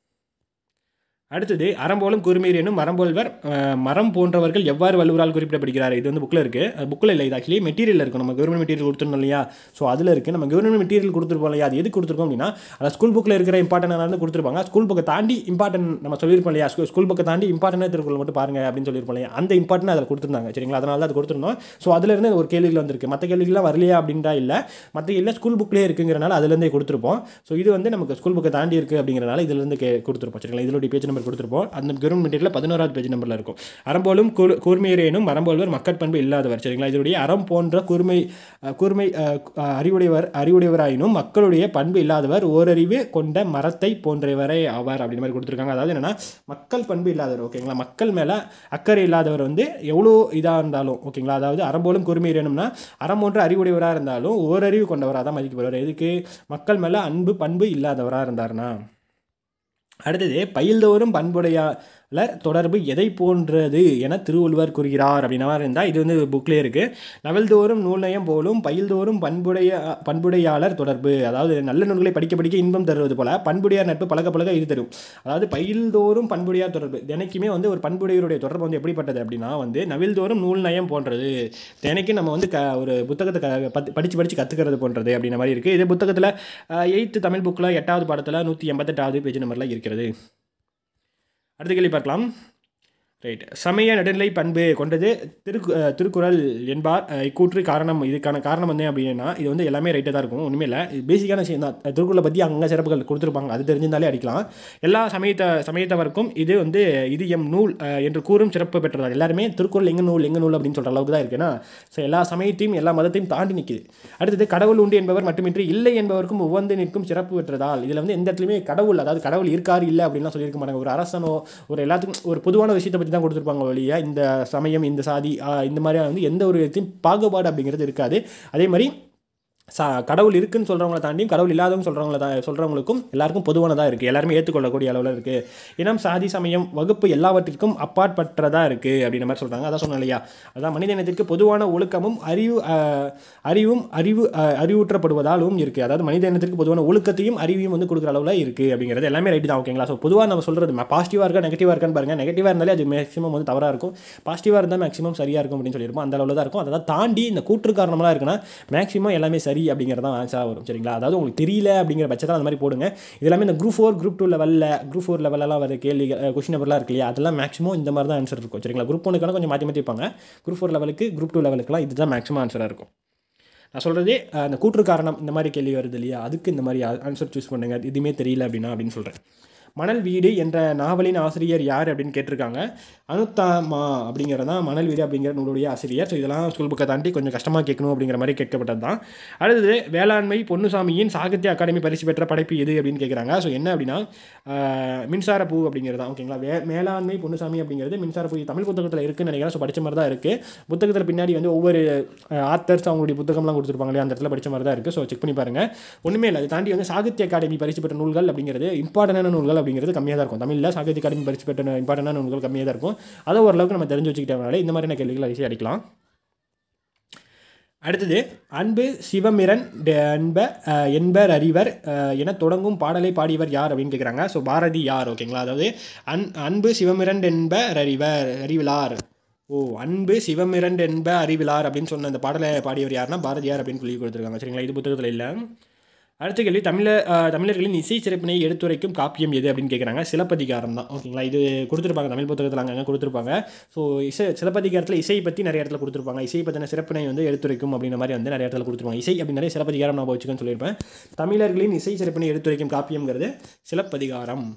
அடுத்தது அறம்போலும் குறுமீரேனும் மரம்போல்வர் மரம் போன்றவர்கள் எவ்வாறு வள்ளுவரால் குறிப்பிடப்படுகிறார். இது வந்து புக்கில் இருக்குது. அது புக்கில் இல்லை, இது ஆக்சுவலி மெட்டீரியல் இருக்கும். நம்ம கவர்மெண்ட் மெட்டீரியல் கொடுத்துருந்தோம் இல்லையா, ஸோ அதில் இருக்குது. நம்ம கவர்மெண்ட் மெட்டீரியல் கொடுத்துருப்போம் இல்லையா, அது எது கொடுத்துருக்கோம் அப்படின்னா அது ஸ்கூல் புக்கில் இருக்கிற இம்பார்ட்டன்டாக கொடுத்துருப்பாங்க. ஸ்கூல் புக்கை தாண்டி இம்பார்ட்டன் நம்ம சொல்லியிருப்போம் இல்லையா, ஸ்கூல் புக்கை தாண்டி இம்பார்ட்டன்டாக திருக்குறள் மட்டும் பாருங்க அப்படின்னு சொல்லியிருப்போம் இல்லையா, அந்த இம்பார்ட்டன் அதில் கொடுத்துருந்தாங்க. சரிங்களா, அதனால தான் அது கொடுத்துருந்தோம். ஸோ அதிலிருந்து ஒரு கேள்விகள் வந்திருக்கு. மற்ற கேள்விகள்லாம் வரலையா அப்படின்றா இல்லை, மற்ற இல்லை ஸ்கூல் புக்லேயே இருக்குங்கிறனால அதுலேருந்தே கொடுத்துருப்போம். ஸோ இது வந்து நமக்கு ஸ்கூல் புக்கை தாண்டி இருக்குது அப்படிங்கிறனால இதுலேருந்து கே கொடுத்துருப்போம். சரிங்களா, இதனுடைய பேஜ் நம்பர் கொடுத்துருப்போம். அந்த கவர்மெண்ட் மெட்டீரியல் பதினோராவது பேஜ் நம்பரில் இருக்கும். அறம்போலும் கூர்மையரேனும் மரம்போல்வர் மக்கட்பண்பு இல்லாதவர். சரிங்களா, இதனுடைய அறம் போன்ற கூர்மை கூர்மை அறிவுடையவர் அறிவுடையவராயினும் மக்களுடைய பண்பு இல்லாதவர் ஓரறிவு கொண்ட மரத்தை போன்றவரை ஆவார் அப்படின்ற மாதிரி கொடுத்துருக்காங்க. அதாவது என்னன்னா மக்கள் பண்பு இல்லாதவர். ஓகேங்களா, மக்கள் மேலே அக்கறை இல்லாதவர் வந்து எவ்வளோ இதாக இருந்தாலும் ஓகேங்களா, அதாவது அறம்போலும் கூர்மையரேனும்னா அறம் போன்ற அறிவுடையவராக இருந்தாலும் ஓரறிவு கொண்டவராக தான் மதிக்கப்படுவார். எதுக்கு மக்கள் மேலே அன்பு பண்பு இல்லாதவராக இருந்தார்னா. அடுத்தது பயில்தோறும் பண்புடையா தொடர்பு எதை போன்றது என திருவள்ளுவர் கூறுகிறார் அப்படின்னா இருந்தால் இது வந்து புக்லேயே இருக்குது. நவல்தோறும் நூல்நயம் போலும் பயில்தோறும் பண்புடைய பண்புடையாளர் தொடர்பு, அதாவது நல்ல நூல்களை படிக்க படிக்க இன்பம் தருவது போல பண்புடையார் நட்பு பழக பழக இது தரும். அதாவது பயில்தோறும் பண்புடையார் தொடர்பு, தினைக்குமே வந்து ஒரு பண்புடையருடைய தொடர்பு வந்து எப்படிப்பட்டது அப்படின்னா வந்து நவில்தோறும் நூல் நயம் போன்றது, தினைக்கு நம்ம வந்து க ஒரு புத்தகத்தை க பத்து படித்து படித்து கற்றுக்கிறது போன்றது அப்படின்ற மாதிரி இருக்குது. இது புத்தகத்தில் எயித்து தமிழ் புக்கில் எட்டாவது பாடத்தில் நூற்றி எண்பத்தெட்டாவது பேஜ் நம்பரில் இருக்கிறது. அடுத்த கேள்வி பார்க்கலாம். ரைட். சமய நடுநிலை பண்பு கொண்டது திரு திருக்குறள் என்பார் இக்கூற்று காரணம். இதுக்கான காரணம் வந்து அப்படின்னா இது வந்து எல்லாமே ரைட்டாக தான் இருக்கும், ஒன்றுமே இல்லை, பேசிக்கான விஷயம் தான். திருக்குறளை பற்றி அங்கே சிறப்புகள் கொடுத்துருப்பாங்க, அது தெரிஞ்சிருந்தாலே அடிக்கலாம். எல்லா சமயத்த சமயத்தவருக்கும் இது வந்து இது எம் நூல் என்று கூறும் சிறப்பு பெற்றதாக. எல்லாருமே திருக்குறள் எங்கள் நூல் எங்கள் நூல் அப்படின்னு சொல்கிற அளவுக்கு தான் இருக்குன்னா, ஸோ எல்லா சமயத்தையும் எல்லா மதத்தையும் தாண்டி நிற்குது. அடுத்தது கடவுள் உண்டு என்பவர் மட்டுமின்றி இல்லை என்பவருக்கும் உவந்து நிற்கும் சிறப்பு பெற்றதால். இதில் வந்து எந்த இடத்துலையுமே கடவுள், அதாவது கடவுள் இருக்காரு இல்லை அப்படின்லாம் சொல்லியிருக்க மாட்டாங்க. ஒரு அரசனோ ஒரு எல்லாத்துக்கும் ஒரு பொதுவான விஷயத்தை தான் கொடுத்துருப்பாங்க வழியா. இந்த சமயம் இந்த சாதி இந்த மாதிரியான வந்து எந்த ஒரு பாகுபாடு அப்படிங்கிறது இருக்காது. அதே மாதிரி சா கடவுள் இருக்குன்னு சொல்கிறவங்கள தாண்டியும் கடவுள் இல்லாதவங்க சொல்கிறவங்கள தான் சொல்கிறவங்களுக்கும் எல்லாருக்கும் பொதுவானதாக இருக்குது, எல்லாருமே ஏற்றுக்கொள்ளக்கூடிய அளவில் இருக்குது. இனம் சாதி சமயம் வகுப்பு எல்லாவற்றிற்கும் அப்பாற்பட்டதாக இருக்குது அப்படின்ற மாதிரி சொல்கிறாங்க. அதான் சொன்னோம் இல்லையா, அதான் மனித இனத்திற்கு பொதுவான ஒழுக்கமும் அறிவு அறிவும் அறிவு அறிவூற்றப்படுவதாலும் இருக்குது. அதாவது மனித இனத்திற்கு பொதுவான ஒழுக்கத்தையும் அறிவையும் வந்து கொடுக்குற அளவில் இருக்குது அப்படிங்கிறது எல்லாமே ரைட்டு தான். ஓகேங்களா. ஸோ பொதுவாக நம்ம சொல்கிறது பாசிட்டிவாக இருக்கா நெகட்டிவாக இருக்கான்னு பாருங்கள். நெகட்டிவாக இருந்தாலே அது மேக்ஸிமம் வந்து தவறாக இருக்கும், பாசிட்டிவாக இருந்தால் மேக்ஸிமம் சரியாக இருக்கும் அப்படின்னு சொல்லியிருப்போம். அந்த அளவில் தான் இருக்கும். அதை தாண்டி இந்த கூற்று காரணமாக இருக்குன்னா மேக்ஸிமம் எல்லாமே சரி அப்படிங்கிறதான் ஆன்சராக வரும். சரிங்களா. அதாவது உங்களுக்கு தெரியல அப்படிங்கிற பட்சத்தில் அந்த மாதிரி போடுங்க. இதெல்லாமே இந்த குரூப் ஃபோர் குரூப் டூ லெவலில் குரூப் ஃபோர் லெவலெல்லாம் வர கேள்வி கொஸ்டின் நம்பர்லாம் இருக்கு இல்லையா, அதெல்லாம் மேக்ஸிமம் இந்த மாதிரி தான் ஆன்சர் இருக்கும். சரிங்களா. குரூப் ஒன்றுக்கான கொஞ்சம் மாற்றி மாற்றி வைப்பாங்க, குரூப் ஃபோர் லெவலுக்கு குரூப் டூ லெவலுக்குலாம் இதுதான் மேக்ஸிமம் ஆன்சராக இருக்கும். நான் சொல்கிறதே அந்த கூற்று காரணம் இந்த மாதிரி கேள்வி வருது இல்லையா, அதுக்கு இந்த மாதிரி ஆன்சர் சூஸ் பண்ணுங்க. இதுவுமே தெரியல அப்படின்னா அப்படின்னு சொல்கிறேன். மணல் வீடு என்ற நாவலின் ஆசிரியர் யார் அப்படின்னு கேட்டிருக்காங்க. அனுத்தாமா அப்படிங்கிறது தான் மணல் வீடு அப்படிங்கிற நூலுடைய ஆசிரியர். ஸோ இதெல்லாம் ஸ்கூல் புக்கை தாண்டி கொஞ்சம் கஷ்டமாக கேட்கணும் அப்படிங்கிற மாதிரி கேட்கப்பட்டது தான். அடுத்தது வேளாண்மை பொன்னுசாமியின் சாகித்ய அகாடமி பரிசு பெற்ற படைப்பு எது அப்படின்னு கேட்குறாங்க. ஸோ என்ன அப்படின்னா மின்சார பூ அப்படிங்கிறது தான். ஓகேங்களா. வே மேலாண்மை பொன்னுசாமி அப்படிங்கிறது மின்சார பூ தமிழ் புத்தகத்தில் இருக்குன்னு நினைக்கிறேன். ஸோ படித்த மாதிரி தான் இருக்குது. புத்தகத்தில் பின்னாடி வந்து ஒவ்வொரு ஆத்தர்ஸ் அவங்களுடைய புத்தகம்லாம் கொடுத்துருப்பாங்க இல்லையா, அந்த இடத்துல படித்த மாதிரி தான் இருக்குது. ஸோ செக் பண்ணி பாருங்கள். ஒன்றுமே இல்லை, அதை தாண்டி வந்து சாகித்ய அகாடமி பரிசு பெற்ற நூல்கள் அப்படிங்கிறது இம்பார்ட்டன்டான நூல்கள் அப்படிங்கிறது கம்மியாக தான் இருக்கும். தமிழில் சாகித்ய அகாடமி பரிசு பெற்ற இம்பார்ட்டன்டான நூல்கள் கம்மியாக தான் இருக்கும். அதை ஓரளவுக்கு நம்ம தெரிஞ்சு வச்சுக்கிட்டனால இந்த மாதிரியான கேள்விகள் ஈஸியாக அடிக்கலாம். அடுத்தது அன்பு சிவமிரன் என்ப என்பர் அறிவர் என தொடங்கும் பாடலை பாடியவர் யார் அப்படின்னு கேட்குறாங்க. ஸோ பாரதி யார். ஓகேங்களா. அதாவது அன் அன்பு சிவமிரன் என்பர் அறிவர் அறிவிலார். ஓ அன்பு சிவமிரன் என்ப அறிவிலார் அப்படின்னு சொன்ன அந்த பாடலை பாடியவர் யாருன்னா பாரதியார் அப்படின்னு சொல்லி கொடுத்துருக்காங்க. சரிங்களா. இது புத்தகத்தில் இல்லை. அடுத்த கேள்வி தமிழ தமிழர்களின் இசை சிறப்பினை எடுத்துரைக்கும் காப்பியம் எது அப்படின்னு கேட்குறாங்க. சிலப்பதிகாரம் தான். ஓகேங்களா. இது கொடுத்துருப்பாங்க தமிழ் புத்தகத்தில் அங்கங்கே கொடுத்துருப்பாங்க. ஸோ இசை சிலப்பதிகாரத்தில் இசையை பற்றி நிறைய இடத்துல கொடுத்துருப்பாங்க. இசை பற்றின சிறப்பினை வந்து எடுத்துரைக்கும் அப்படின்ற மாதிரி வந்து நிறைய இடத்துல கொடுத்துருப்பாங்க. இசை அப்படின்னாலே சிலப்பதிகாரம் நான் வச்சுக்கன்னு சொல்லியிருப்பேன். தமிழர்களின் இசை சிறப்பினை எடுத்துரைக்கும் காப்பியம்ங்கிறது சிலப்பதிகாரம்.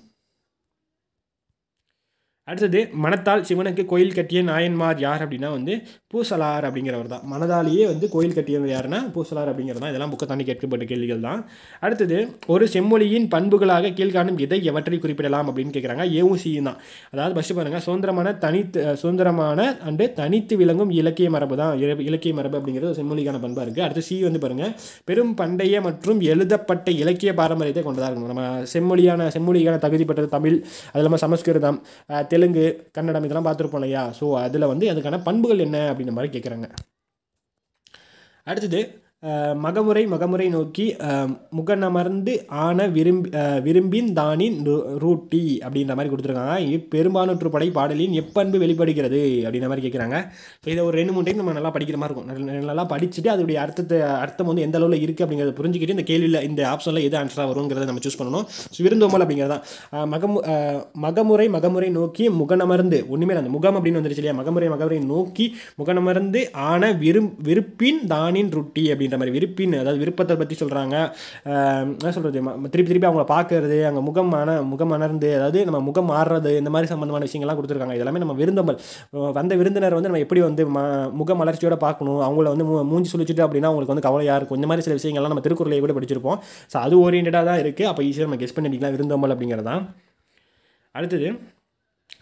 அடுத்தது மனத்தால் சிவனுக்கு கோயில் கட்டிய நாயன்மார் யார் அப்படின்னா வந்து பூசலார் அப்படிங்கிறவர் தான். மனதாலேயே வந்து கோயில் கட்டியவர் யாருன்னா பூசலார் அப்படிங்கிறது தான். இதெல்லாம் புக்கை தாண்டி கேட்கப்பட்ட கேள்விகள் தான். அடுத்தது ஒரு செம்மொழியின் பண்புகளாக கீழ்காணும் இதை எவற்றை குறிப்பிடலாம் அப்படின்னு கேட்குறாங்க. ஏவும் சியும் தான். அதாவது ஃபஸ்ட்டு பாருங்கள், சுதந்திரமான தனித்து சுதந்திரமான அண்டு தனித்து விளங்கும் இலக்கிய மரபு தான். இலக்கிய மரபு அப்படிங்கிறது செம்மொழிக்கான பண்பாக இருக்குது. அடுத்து சி வந்து பாருங்கள், பெரும் பண்டைய மற்றும் எழுதப்பட்ட இலக்கிய பாரம்பரியத்தை கொண்டதாக இருக்கணும். நம்ம செம்மொழியான செம்மொழிக்கான தகுதி பெற்றது தமிழ், அது இல்லாமல் சமஸ்கிருதம், தெலுங்கு, கன்னடம் இதெல்லாம் பார்த்துருப்போம் இல்லையா. ஸோ அதில் வந்து அதுக்கான பண்புகள் என்ன அப்படின்ற மாதிரி கேட்குறாங்க. அடுத்தது மகமுறை மகமுறை நோக்கி முகநமர்ந்து ஆன விரும்பி விரும்பின் தானின் ரூட்டி அப்படின்ற மாதிரி கொடுத்துருக்காங்க. பெரும்பானூற்று படை பாடலின் எப்பண்பு வெளிப்படுகிறது அப்படின்ற மாதிரி கேட்குறாங்க. ஸோ இதை ஒரு ரெண்டு மூணு டைம் நம்ம நல்லா படிக்கிற மாதிரி இருக்கும். நல்லா படிச்சுட்டு அதோடைய அர்த்தத்தை அர்த்தம் வந்து எந்த அளவில் இருக்குது அப்படிங்கிறத புரிஞ்சுக்கிட்டு இந்த கேள்வியில் இந்த ஆப்ஷனில் எது ஆன்சராக வருங்கிறத நம்ம சூஸ் பண்ணணும். ஸோ விருந்தோம்பல் அப்படிங்கிறதான். மகமு மகமுறை மகமுறை நோக்கி முகநமர்ந்து ஒன்றுமே அந்த முகம் அப்படின்னு வந்துருச்சு இல்லையா. மகமுறை மகமுறை நோக்கி முகநமர்ந்து ஆன விரும் விருப்பின் தானின் ரொட்டி அப்படின்னு மாதிரி விருப்பின், அதாவது விருப்பத்தை பற்றி சொல்கிறாங்க. என்ன சொல்கிறது, திருப்பி திருப்பி அவங்கள பார்க்கறது, அங்கே முகமான முகம் அணர்ந்து, அதாவது நம்ம முகம் மாறுறது, இந்த மாதிரி சம்மந்தமான விஷயங்கள்லாம் கொடுத்துருக்காங்க. இதெல்லாமே நம்ம விருந்தோம்பல் வந்த விருந்தினர் வந்து நம்ம எப்படி வந்து முக மலர்ச்சியோட பார்க்கணும், அவங்கள வந்து மூஞ்சி சொல்லிச்சுட்டு அப்படின்னா அவங்களுக்கு வந்து கவலையாக இருக்கும். இந்த மாதிரி சில விஷயங்கள்லாம் நம்ம திருக்குறளையை கூட படிச்சிருப்போம். ஸோ அது ஓரியன்டாக தான் இருக்குது. அப்போ ஈஸியாக நம்ம கெஸ் பண்ணிக்கலாம் விருந்தோம்பல் அப்படிங்கிறதான். அடுத்தது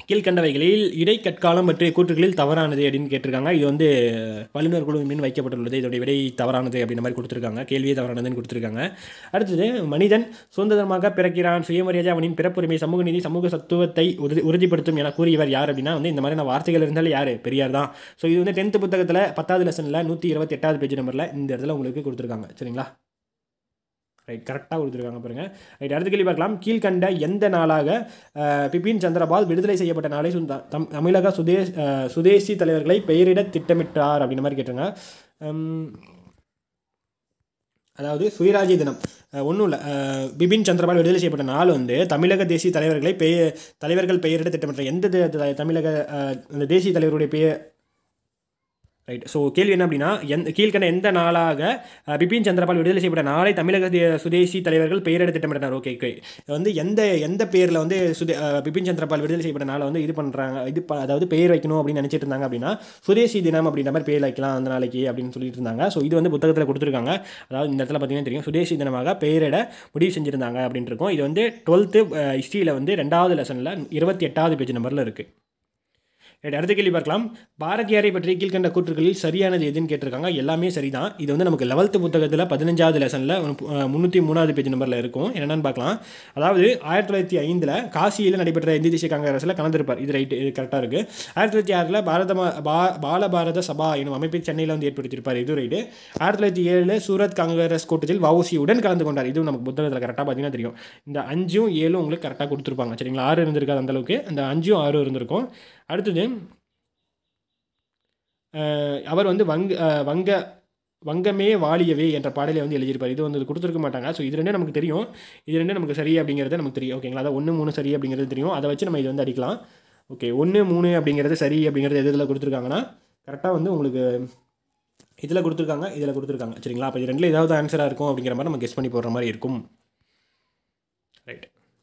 கீழ்கண்டவைகளில் இடைக்கட்காலம் பற்றிய கூற்றுகளில் தவறானது அப்படின்னு கேட்டிருக்காங்க. இது வந்து வல்லுநர் குழு மீன் வைக்கப்பட்டுள்ளது, இதோடைய விடை தவறானது அப்படின்ற மாதிரி கொடுத்துருக்காங்க. கேள்வியே தவறானதுன்னு கொடுத்துருக்காங்க. அடுத்தது, மனிதன் சுதந்திரமாக பிறக்கிறான், சுயமரியாதை அவனின் பிறப்புரிமை, சமூக நீதி, சமூக சத்துவத்தை உறுதி உறுதிப்படுத்தும் என கூறியவர் யார் அப்படின்னா வந்து இந்த மாதிரியான வார்த்தைகள் இருந்தாலும் யார்? பெரியார் தான். ஸோ இது வந்து டென்த்து புத்தகத்தில் பத்தாவது லெசனில் நூற்றி இருபத்தி எட்டாவது பேஜ் நம்பரில் இந்த இடத்துல உங்களுக்கு கொடுத்துருக்காங்க. சரிங்களா? ரைட், கரெக்டாக கொடுத்துருக்காங்க பாருங்கள். ரைட், அடுத்த கேள்வி பார்க்கலாம். கீழ்கண்ட எந்த நாளாக பிபின் சந்திரபால் விடுதலை செய்யப்பட்ட நாளை தம் தமிழக சுதே சுதேசி தலைவர்களை பெயரிட திட்டமிட்டார் அப்படின்ற மாதிரி கேட்டுருங்க. அதாவது சுயராஜ்ய தினம் ஒன்றும் இல்லை, பிபின் சந்திரபால் விடுதலை செய்யப்பட்ட நாள் வந்து தமிழக தேசிய தலைவர்களை பெய தலைவர்கள் பெயரிட திட்டமிட்டார். எந்த தமிழக அந்த தேசிய தலைவருடைய பெயர்? ரைட், ஸோ கேள்வி என்ன அப்படின்னா, எந்த கீழ்கண்ட எந்த நாளாக பிபின் சந்திரபால் விடுதலை செய்யப்பட்ட நாளை தமிழக சுதேசி தலைவர்கள் பெயரிட திட்டமிட்டனர்? ஓகே ஓகே வந்து எந்த எந்த பேரில் வந்து சுதே பிபின் சந்திரபால் விடுதலை செய்யப்பட்ட நாளை வந்து இது பண்ணுறாங்க, இது அதாவது பெயர் வைக்கணும் அப்படின்னு நினச்சிட்டு இருந்தாங்க அப்படின்னா சுதேசி தினம் அப்படின்ற மாதிரி பேர் வைக்கலாம் அந்த நாளைக்கு அப்படின்னு சொல்லிட்டு இருந்தாங்க. ஸோ இது வந்து புத்தகத்தில் கொடுத்துருக்காங்க. அதாவது இந்த இடத்துல பார்த்தீங்கன்னா தெரியும், சுதேசி தினமாக பெயரிட முடிவு செஞ்சுருந்தாங்க அப்படின்ட்டு இருக்கும். இது வந்து டுவெல்த்து ஹிஸ்ட்ரியில் வந்து ரெண்டாவது லெசனில் இருபத்தி எட்டாவது பேஜ் நம்பரில் இருக்குது. அடுத்த கேள்வி பார்க்கலாம். பாரதியாரை பற்றி கீழ்கண்ட கூற்றுகளில் சரியானது எதுன்னு கேட்டிருக்காங்க. எல்லாமே சரிதான். இது வந்து நமக்கு லெவல்த்து புத்தகத்தில் பதினஞ்சாவது லெசனில் முந்நூற்றி மூணாவது பேஜ் நம்பரில் இருக்கும். என்னென்னு பார்க்கலாம். அதாவது ஆயிரத்தி தொள்ளாயிரத்தி ஐந்தில் காசியில் நடைபெற்ற இந்திய தேசிய காங்கிரஸில் கலந்திருப்பார். இது ரைட்டு, இது கரெக்டாக இருக்குது. ஆயிரத்தி தொள்ளாயிரத்தி ஆறில் பாரத பா பால பாரத சபா எனும் அமைப்பை சென்னையில் வந்து ஏற்படுத்தியிருப்பார். இது ரைட்டு. ஆயிரத்தி தொள்ளாயிரத்தி ஏழில் சூரத் காங்கிரஸ் கூட்டத்தில் வஉசியுடன் கலந்து கொண்டார். இதுவும் நமக்கு புத்தகத்தில் கரெக்டாக பார்த்தீங்கன்னா தெரியும். இந்த அஞ்சும் ஏழும் உங்களுக்கு கரெக்டாக கொடுத்துருப்பாங்க. சரிங்களா? ஆறு இருந்திருக்காது அந்தளவுக்கு, அந்த அஞ்சும் ஆறு இருந்திருக்கும். அடுத்தது, அவர் வந்து வங்க வங்க வங்கமே வாழியவே என்ற பாடலை வந்து எழுதியிருப்பார். இது வந்து கொடுத்துருக்க மாட்டாங்க. ஸோ இது ரெண்டே நமக்கு தெரியும். இது ரெண்டே நமக்கு சரி அப்படிங்கிறது நமக்கு தெரியும். ஓகேங்களா? அதை ஒன்று மூணு சரி அப்படிங்கிறது தெரியும். அதை வச்சு நம்ம இது வந்து அடிக்கலாம். ஓகே, ஒன்று மூணு அப்படிங்கிறது சரி அப்படிங்கிறது எது இதில் கொடுத்துருக்காங்கன்னா கரெக்டாக வந்து உங்களுக்கு இதில் கொடுத்துருக்காங்க, இதில் கொடுத்துருக்காங்க. சரிங்களா? அப்போ இது ரெண்டில் ஏதாவது ஆன்சராக இருக்கும் அப்படிங்கிற மாதிரி நம்ம கெஸ் பண்ணி போடுற மாதிரி இருக்கும். ரைட்.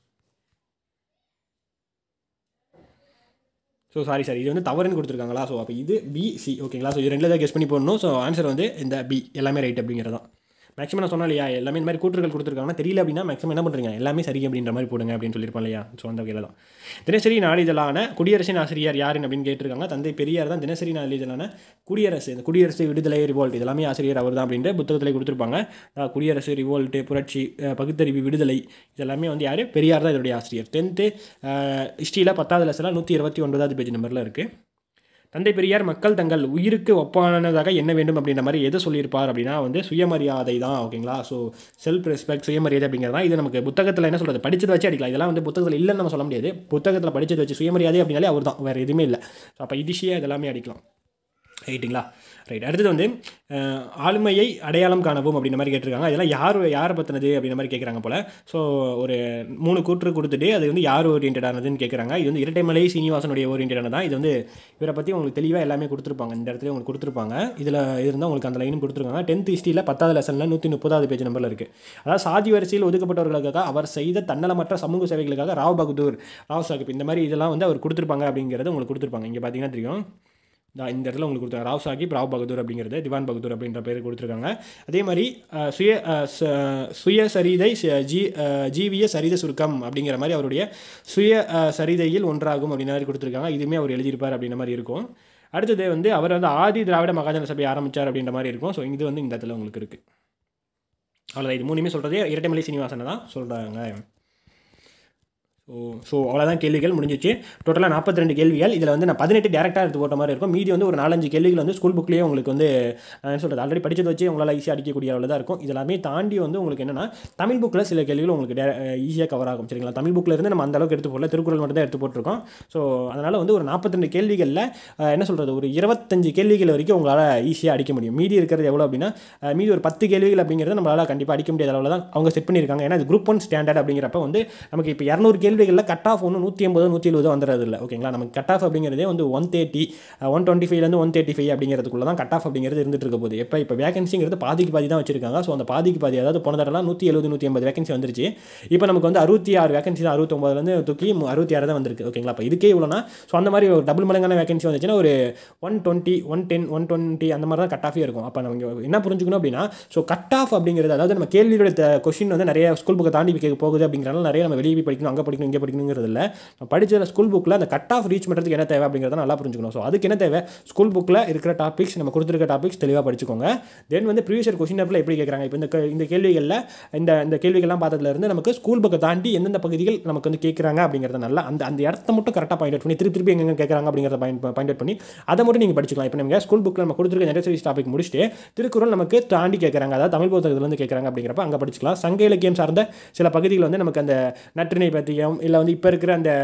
ஸோ சாரி சார் இது வந்து தவறுன்னு கொடுத்துருக்காங்களா? ஸோ அப்போ இது பி சி. ஓகேங்களா? ஸோ இது ரெண்டில் தான் கெஸ் பண்ணி போடணும். ஸோ ஆன்சர் வந்து இந்த பி, எல்லாமே ரைட் அப்படிங்கிறதான். மேக்ஸிமம் நான் சொன்னேன் இல்லையா, எல்லாமே இந்த மாதிரி கூற்றுகள் கொடுத்துருக்காங்கன்னா தெரியல அப்படின்னா மேக்ஸிமம் என்ன பண்ணுறீங்க, எல்லாமே சரி அப்படின்ற மாதிரி போடுங்க அப்படின்னு சொல்லியிருப்போம் இல்லையா. ஸோ அந்த வகையில் தான். தினசரி நாளிதழான குடியரசின் ஆசிரியர் யாருன்னு அப்படின்னு கேட்டிருக்காங்க. தந்தை பெரியார் தான் தினசரி நாளிதழான குடியரசு, இந்த குடியரசு, விடுதலை, ரிவோல்ட் இதெல்லாமே ஆசிரியர் அவர் தான் அப்படின்ட்டு புத்தகத்தில் கொடுத்துருப்பாங்க. குடியரசு, ரிவோல்ட்டு, புரட்சி, பகுத்தறிவு, விடுதலை இதெல்லாமே வந்து யார்? பெரியார் தான் இதோடைய ஆசிரியர். டென்த்து ஹிஸ்ட்ரியில் பத்தாவது லெசனில் நூற்றி இருபத்தி ஒன்பதாவது பேஜ் நம்பரில் இருக்குது. தந்தை பெரியார் மக்கள் தங்கள் உயிருக்கு ஒப்பானதாக என்ன வேண்டும் அப்படின்ற மாதிரி எதை சொல்லியிருப்பார் அப்படின்னா வந்து சுயமரியாதை தான். ஓகேங்களா? ஸோ செல்ஃப் ரெஸ்பெக்ட், சுயமரியாதை அப்படிங்கிறது தான். இது நமக்கு புத்தகத்தில் என்ன சொல்கிறது, படிச்சதை வச்சு அடிக்கலாம். இதெல்லாம் வந்து புத்தகத்தில் இல்லைன்னு நம்ம சொல்ல முடியாது. புத்தகத்தில் படிச்சதை வச்சு சுயமரியாதை அப்படின்னாலே அவர் தான், வேறு எதுவுமே இல்லை. ஸோ அப்போ ஈஸியாக இதெல்லாமே அடிக்கலாம். ரைட்டுங்களா? ரைட். அடுத்தது வந்து ஆளுமையை அடையாளம் காணவும் அப்படின்ற மாதிரி கேட்டிருக்காங்க. இதெல்லாம் யார் யாரை பற்றினது அப்படின்ற மாதிரி கேட்குறாங்க போல். ஸோ ஒரு மூணு கூற்று கொடுத்துட்டு அது வந்து யார் ஓரியன்டானதுன்னு கேட்குறாங்க. இது வந்து இரட்டைமலை சீனிவாசனுடைய ஓரியன்டானது தான். இது வந்து இவரை பற்றி உங்களுக்கு தெளிவாக எல்லாமே கொடுத்துருப்பாங்க. இந்த இடத்துல உங்களுக்கு கொடுத்துருப்பாங்க. இதில் இருந்தால் உங்களுக்கு அந்த லைனும் கொடுத்துருக்காங்க. டென்த் ஹிஸ்ட்ரியில் பத்தாவது லெசனில் நூற்றி முப்பதாவது பேஜ் நம்பரில் இருக்குது. அதாவது சாதி வரிசையில் ஒதுக்கப்பட்டவர்களுக்காக அவர் செய்த தன்னலமற்ற சமூக சேவைகளுக்காக ராவ் பகதூர், ராவ் சாஹிப் இந்த மாதிரி இதெல்லாம் வந்து அவர் கொடுத்துருப்பாங்க அப்படிங்கிறது உங்களுக்கு கொடுத்துருப்பாங்க. இங்கே பார்த்தீங்கன்னா தெரியும், இந்த இடத்துல உங்களுக்கு கொடுத்தாங்க ராவ் சாஹிப், ராவ் பகதூர் அப்படிங்கிறது திவான் பகதூர் அப்படின்ற பேர் கொடுத்துருக்காங்க. அதே மாதிரி சுய சுயசரிதை ஜி ஜீவிய சரித சுருக்கம் அப்படிங்கிற மாதிரி அவருடைய சுய சரிதையில் ஒன்றாகும் அப்படின்ற மாதிரி கொடுத்துருக்காங்க. இதுவுமே அவர் எழுதியிருப்பார் அப்படின்ற மாதிரி இருக்கும். அடுத்தது வந்து அவர் வந்து ஆதி திராவிட மகாஜன சபை ஆரம்பித்தார் அப்படின்ற மாதிரி இருக்கும். ஸோ இது வந்து இந்த இடத்துல உங்களுக்கு இருக்குது. அவ்வளோதான். இது மூணுமே சொல்கிறது இரட்டைமலை சீனிவாசனை தான் சொல்கிறாங்க. ஸோ ஸோ அவ்வளோதான், கேள்விகள் முடிஞ்சிச்சு. டோட்டலாக நாற்பத்தி ரெண்டு கேள்விகள். இதில் வந்து நான் பதினெட்டு டேரெக்டாக எடுத்து போட்ட மாதிரி இருக்கும். மீதி வந்து ஒரு நாலஞ்சு கேள்விகள் வந்து ஸ்கூல் புக்லேயே உங்களுக்கு வந்து நான் என்ன சொல்கிறது ஆல்ரெடி படித்தது வச்சு உங்களால் ஈஸியாக அடிக்கக்கூடிய அளவில் தான் இருக்கும். இதெல்லாமே தாண்டி வந்து உங்களுக்கு என்னென்னா தமிழ் புக்கில் சில கேள்விகள் உங்களுக்கு டே ஈஸியாக கவர் ஆகும். சரிங்களா? தமிழ் புக்கில் இருந்து நம்ம அந்தளவுக்கு எடுத்து போடல, திருக்குறள் மட்டும் தான் எடுத்து போட்டிருக்கோம். ஸோ அதனால் வந்து ஒரு நாற்பத்தி ரெண்டு கேள்விகளில் என்ன சொல்கிறது ஒரு இருபத்தஞ்சு கேள்விகள் வரைக்கும் உங்களால் ஈஸியாக அடிக்க முடியும். மீதி இருக்கிறது எவ்வளோ அப்படின்னா மீதி ஒரு பத்து கேள்விகள் அப்படிங்கிறது நம்மளால் கண்டிப்பாக அடிக்க முடியாத அளவில் தான் அவங்க செட் பண்ணியிருக்காங்க. ஏன்னா இது குரூப் ஒன் ஸ்டாண்டர்ட் அப்படிங்கிறப்ப வந்து நமக்கு இப்போ இரநூறு கேள்விகளில் கட் ஆஃப் நூற்றி ஐம்பது நூற்றி எழுபது வந்துடுறது இல்லை. ஓகேங்களா? நமக்கு கட் ஆஃப் அப்படிங்கிறதே வந்து ஒன் தேர்ட்டி ஒன் டுவெண்ட்டி ஃபைவ்லேருந்து ஒன் தேர்ட்டி ஃபைவ் அப்படிங்கிறதுக்குள்ள தான் கட் ஆஃப் அப்படிங்கிறது இருந்துட்டு இருக்க போது. எப்போ இப்போ வேகன்சிங்கிறது பாதிக்கு பாதி தான் வச்சிருக்காங்க. ஸோ அந்த பாதிக்கு பாதி, அதாவது போன தடலாம் நூற்றி எழுபது நூற்றி ஐம்பது வேகன்சி வந்துருச்சு. இப்போ நமக்கு வந்து அறுபத்தி ஆறு வேகன்சி தான், அறுபத்தொம்பதுலேருந்து தூக்கி அறுபத்தி ஆறு தான் வந்திருக்கு. ஓகேங்களா? இப்போ இதுக்கே இவ்வளோனா ஸோ அந்த மாதிரி ஒரு டபுள் மடங்கான வேகன்சி வந்துச்சுன்னா ஒரு one twenty one ten one twenty அந்த மாதிரி தான் கட் ஆஃபே இருக்கும். அப்போ நம்ம என்ன புரிஞ்சுக்கணும் அப்படின்னா ஸோ கட் ஆஃப் அப்படிங்கிறது அதாவது நம்ம கேள்வியோட கொஸ்டின் வந்து நிறைய ஸ்கூல் புக்கை தாண்டி போகுது அப்படிங்கிறனால நிறைய நம்ம வெளியே போய் படிக்கணும், அங்கே படிக்கணும், படிக்கணும் இங்கே படிக்கணுங்கிறது இல்லை. படிச்ச ஸ்கூல் புக்கில் அந்த கட் ஆஃப் ரீச் பண்ணுறதுக்கு என்ன தேவை அப்படிங்கிறத நல்லா புரிஞ்சுக்கணும். ஸோ அதுக்கு என்ன தேவை, ஸ்கூல் புக்கில் இருக்கிற டாபிக்ஸ் நம்ம கொடுத்துருக்க டாபிக்ஸ் தெளிவாக படிச்சுக்கோங்க. தென் வந்து ப்ரீவியஸ் இயர் கொஸ்டின் பேப்பரில் எப்படி கேட்குறாங்க, இப்போ இந்த இந்த கேள்விகளில் இந்த இந்த கேள்விகள்லாம் பார்த்ததுல இருந்து நமக்கு ஸ்கூல் புக்கை தாண்டி எந்தெந்த பகுதிகள் நமக்கு வந்து கேட்குறாங்க அப்படிங்கிறத நல்லா அந்த அந்த இடத்த மட்டும் கரெக்டாக பாயிண்ட் அவுட் பண்ணி திருப்பி திருப்பி எங்கே கேட்குறாங்க அப்படிங்கிறத பாயிண்ட் பாயிண்ட் அவுட் பண்ணி அதை மட்டும் நீங்கள் படிச்சுக்கலாம். இப்போ நம்ம ஸ்கூல் புக்கில் நம்ம கொடுத்துருக்க நெரேட்டிவ் டாபிக் முடிச்சுட்டு திருக்குறள் நமக்கு தாண்டி கேட்குறாங்க, அதாவது தமிழ் புத்தகத்துலேருந்து கேட்குறாங்க அப்படிங்கிறப்ப அங்கே படிச்சுக்கலாம். சங்க இலக்கியம் சார்ந்த சில பகுதிகள் வந்து நமக்கு அந்த நற்றிணை பற்றியும் இல்லை வந்து இப்போ இருக்கிற அந்த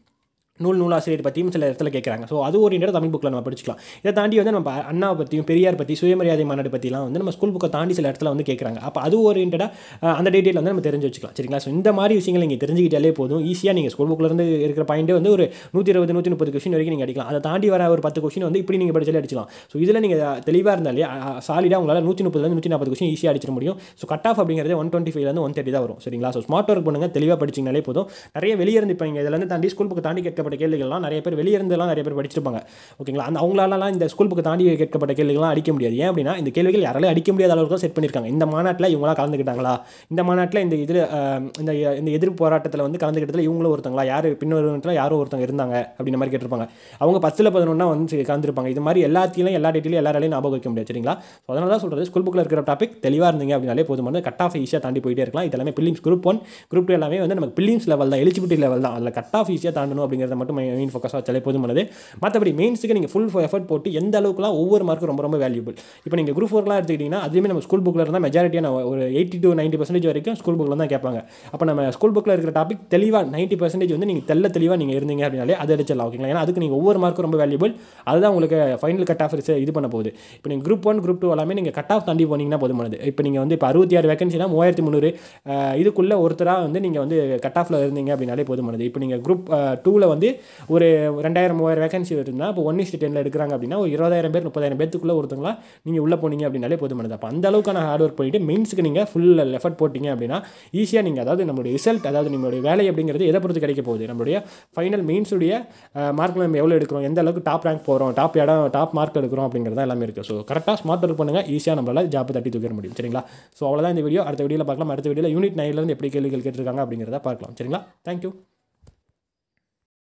நூல் நூலாசிரியர் பற்றியும் சில இடத்துல கேட்குறாங்க. ஸோ அது ஓரியன்டாக தமிழ் புக்கில் நம்ம படிச்சுக்கலாம். இதை தாண்டி வந்து நம்ம அண்ணாவை பற்றியும் பெரியார் பற்றி சுயமரியாதை மாநாடு பற்றிலாம் வந்து நம்ம ஸ்கூல் புக்கை தாண்டி சில இடத்துல வந்து கேட்குறாங்க. அப்போ அது ஓரியன்டாக அந்த டீட்டெயில் வந்து நம்ம தெரிஞ்சு வச்சுக்கலாம். சரிங்களா? ஸோ இந்த மாதிரி விஷயங்கள் நீங்கள் தெரிஞ்சுக்கிட்டாலே போதும், ஈஸியாக நீங்கள் ஸ்கூல் புக்கில் இருந்து இருக்கிற பாயிண்ட்டே வந்து ஒரு நூற்றி இருபது நூற்றி முப்பது கொஸ்டின் வரைக்கும் நீங்கள் அடிக்கலாம். அதை தாண்டி வர ஒரு பத்து கொஸ்டின் வந்து இப்படி நீங்கள் படிச்சாலே அடிக்கலாம். ஸோ இதில் நீங்கள் தெளிவாக இருந்தாலே சாலிடாக உங்களால் நூற்றி முப்பதுலேருந்து நூற்றி நாற்பது கொஸ்டின் ஈஸியாக அடிச்சிட முடியும். ஸோ கட் ஆஃப் அப்படிங்கிறது ஒன் டுவெண்ட்டி ஃபைவ்லேருந்து ஒன் தேர்ட்டி தான் வரும். சரிங்களா? ஸோ ஸ்மார்ட் ஒர்க் பண்ணுங்கள், தெளிவாக படிச்சிங்கனாலே போதும். நிறைய வெளியே இருந்து இப்போ இங்கே இதில் தாண்டி ஸ்கூல் புக்கு தாண்டி கேட்கப்பட்ட கேள்விகள்லாம் நிறைய வெளியே இருந்தெல்லாம் நிறைய பேர் படிச்சிருப்பாங்க. ஓகேங்களா? அந்த அவங்களாலாம் இந்த ஸ்கூல் புக்கு தாண்டி கேட்கப்பட்ட கேள்விகள்லாம் அடிக்க முடியாது. ஏன் அப்படின்னா இந்த கேள்விகள் யாராலும் அடிக்க முடியாத அளவுக்கு செட் பண்ணியிருக்காங்க. இந்த மாநாட்டில் இவங்களா கலந்துக்கிட்டாங்களா, இந்த மாநாட்டில் இந்த இதில் இந்த இந்த எதிர்ப்பு போராட்டத்தில் வந்து கலந்துக்கிட்டதில் இவங்களும் ஒருத்தங்களா, யார் பின்னொருவத்தில் யாரும் ஒருத்தங்க இருந்தாங்க அப்படின்ற மாதிரி கேட்டிருப்பாங்க. அவங்க பத்தில் பதினொன்னா வந்து கலந்துருப்பாங்க. இது மாதிரி எல்லாத்தையும் எல்லா டீட்டெயிலும் எல்லாராலையும் ஞாபகம் வைக்க முடியாது. சரிங்களா? ஸோ அதனால தான் சொல்கிறது, ஸ்கூல் புக்கில் இருக்கிற டாபிக் தெளிவாக இருந்தீங்க அப்படின்னாலே போதுமான கட் ஆஃப் ஈஸியாக தாண்டி போயிட்டே இருக்கலாம். இதெல்லாமே prelims group one group two எல்லாமே வந்து நமக்கு பிலிம்ஸ் லெவல் தான், எலிஜிபிலிட்டி லெவல் தான். அதில் கட் ஆஃப் ஈஸியாக தாண்டணும் அப்படிங்கிறத மட்டும் மெயின் ஃபோக்கஸாக வச்சாலே போதுமானது. மற்றபடி மெயின்ஸுக்கு நீங்கள் ஃபுல் எஃபர்ட் போட்டு எந்த அளவுக்குலாம் ஒவ்வொரு மார்க்கும் ரொம்ப ரொம்ப வேல்யூபிள். இப்போ நீங்கள் குரூப் ஃபோர்லாம் எடுத்துக்கிட்டிங்கன்னா அதுவுமே நம்ம ஸ்கூல் புக்கில் இருந்தால் மெஜாரிட்டியான ஒரு எயிட்டி டு நைன்ட்டி பர்சன்டேஜ் வரைக்கும் ஸ்கூல் புக்கில் தான் கேட்பாங்க. அப்போ நம்ம ஸ்கூல் புக்கில் இருக்கிற டாபிக் தெளிவாக நைன்ட்டி பர்சன்டேஜ் வந்து நீங்கள் தெல்ல தெளிவாக நீங்கள் இருந்தீங்க அப்படின்னாலே அதை அடிச்சிடலாம். ஓகேங்களா? ஏன்னா அதுக்கு நீங்கள் ஒவ்வொரு மார்க்கும் ரொம்ப வேல்யூபிள். அதுதான் உங்களுக்கு ஃபைனல் கட் ஆஃப் இது பண்ண போகுது. இப்போ நீங்கள் குரூப் ஒன் குரூப் டூ எல்லாமே நீங்கள் கட் ஆஃப் தாண்டி போனீங்கன்னா போதுமானது. இப்போ நீங்கள் வந்து இப்போ அறுபத்தி ஆறு வேகன்சினா மூவாயிரத்தி முந்நூறு இதுக்குள்ளே ஒருத்தராக வந்து நீங்கள் வந்து கட் ஆஃபில் இருந்தீங்க அப்படின்னாலே போதுமானது. இப்போ நீங்கள் குரூப் டூவில் வந்து ஒரு ரெண்டாயிரம் மூவாயிரம் வேகன்சி இருந்தால் இப்போ ஒன் இஸ்ட் டென்னில் எடுக்கிறாங்க அப்படின்னா ஒரு இருபதாயிரம் பேர் முப்பதாயிரம் பேத்துக்குள்ளே ஒருத்தங்களா நீங்கள் உள்ளே போனீங்க அப்படின்னாலே போதுமானது. அப்போ அந்த அளவுக்கான ஹார்ட் ஒர்க் பண்ணிட்டு மெயின்ஸுக்கு நீங்கள் ஃபுல் எஃபர்ட் போட்டிங்க அப்படின்னா ஈஸியாக நீங்கள் அதாவது நம்மளுடைய ரிசல்ட் அதாவது நம்மளுடைய வேலை அப்படிங்கிறது எதை பொறுத்து கிடைக்க போகுது, நம்மளுடைய ஃபைனல் மெயின்ஸுடைய மார்க்கில் நம்ம எவ்வளோ எடுக்கிறோம், எந்த அளவுக்கு டாப் ரேங்க் போகிறோம், டாப் இடம் டாப் மார்க் எடுக்கிறோம் அப்படிங்கிறது எல்லாமே இருக்குது. ஸோ கரெக்டாக ஸ்மார்ட் ஒர்க் பண்ணுங்கள், ஈஸியாக நம்மளால் ஜாப் தட்டி தூக்கிட முடியும். சரிங்களா? ஸோ அவ்வளோதான் இந்த வீடியோ. அடுத்த வீடியோவில் பார்க்கலாம். அடுத்த வீடியோவில் யூனிட் நைன்லேருந்து எப்படி கேள்விகள் கேட்டிருக்காங்க அப்படிங்கிறத பார்க்கலாம். சரிங்களா? தேங்க்யூ.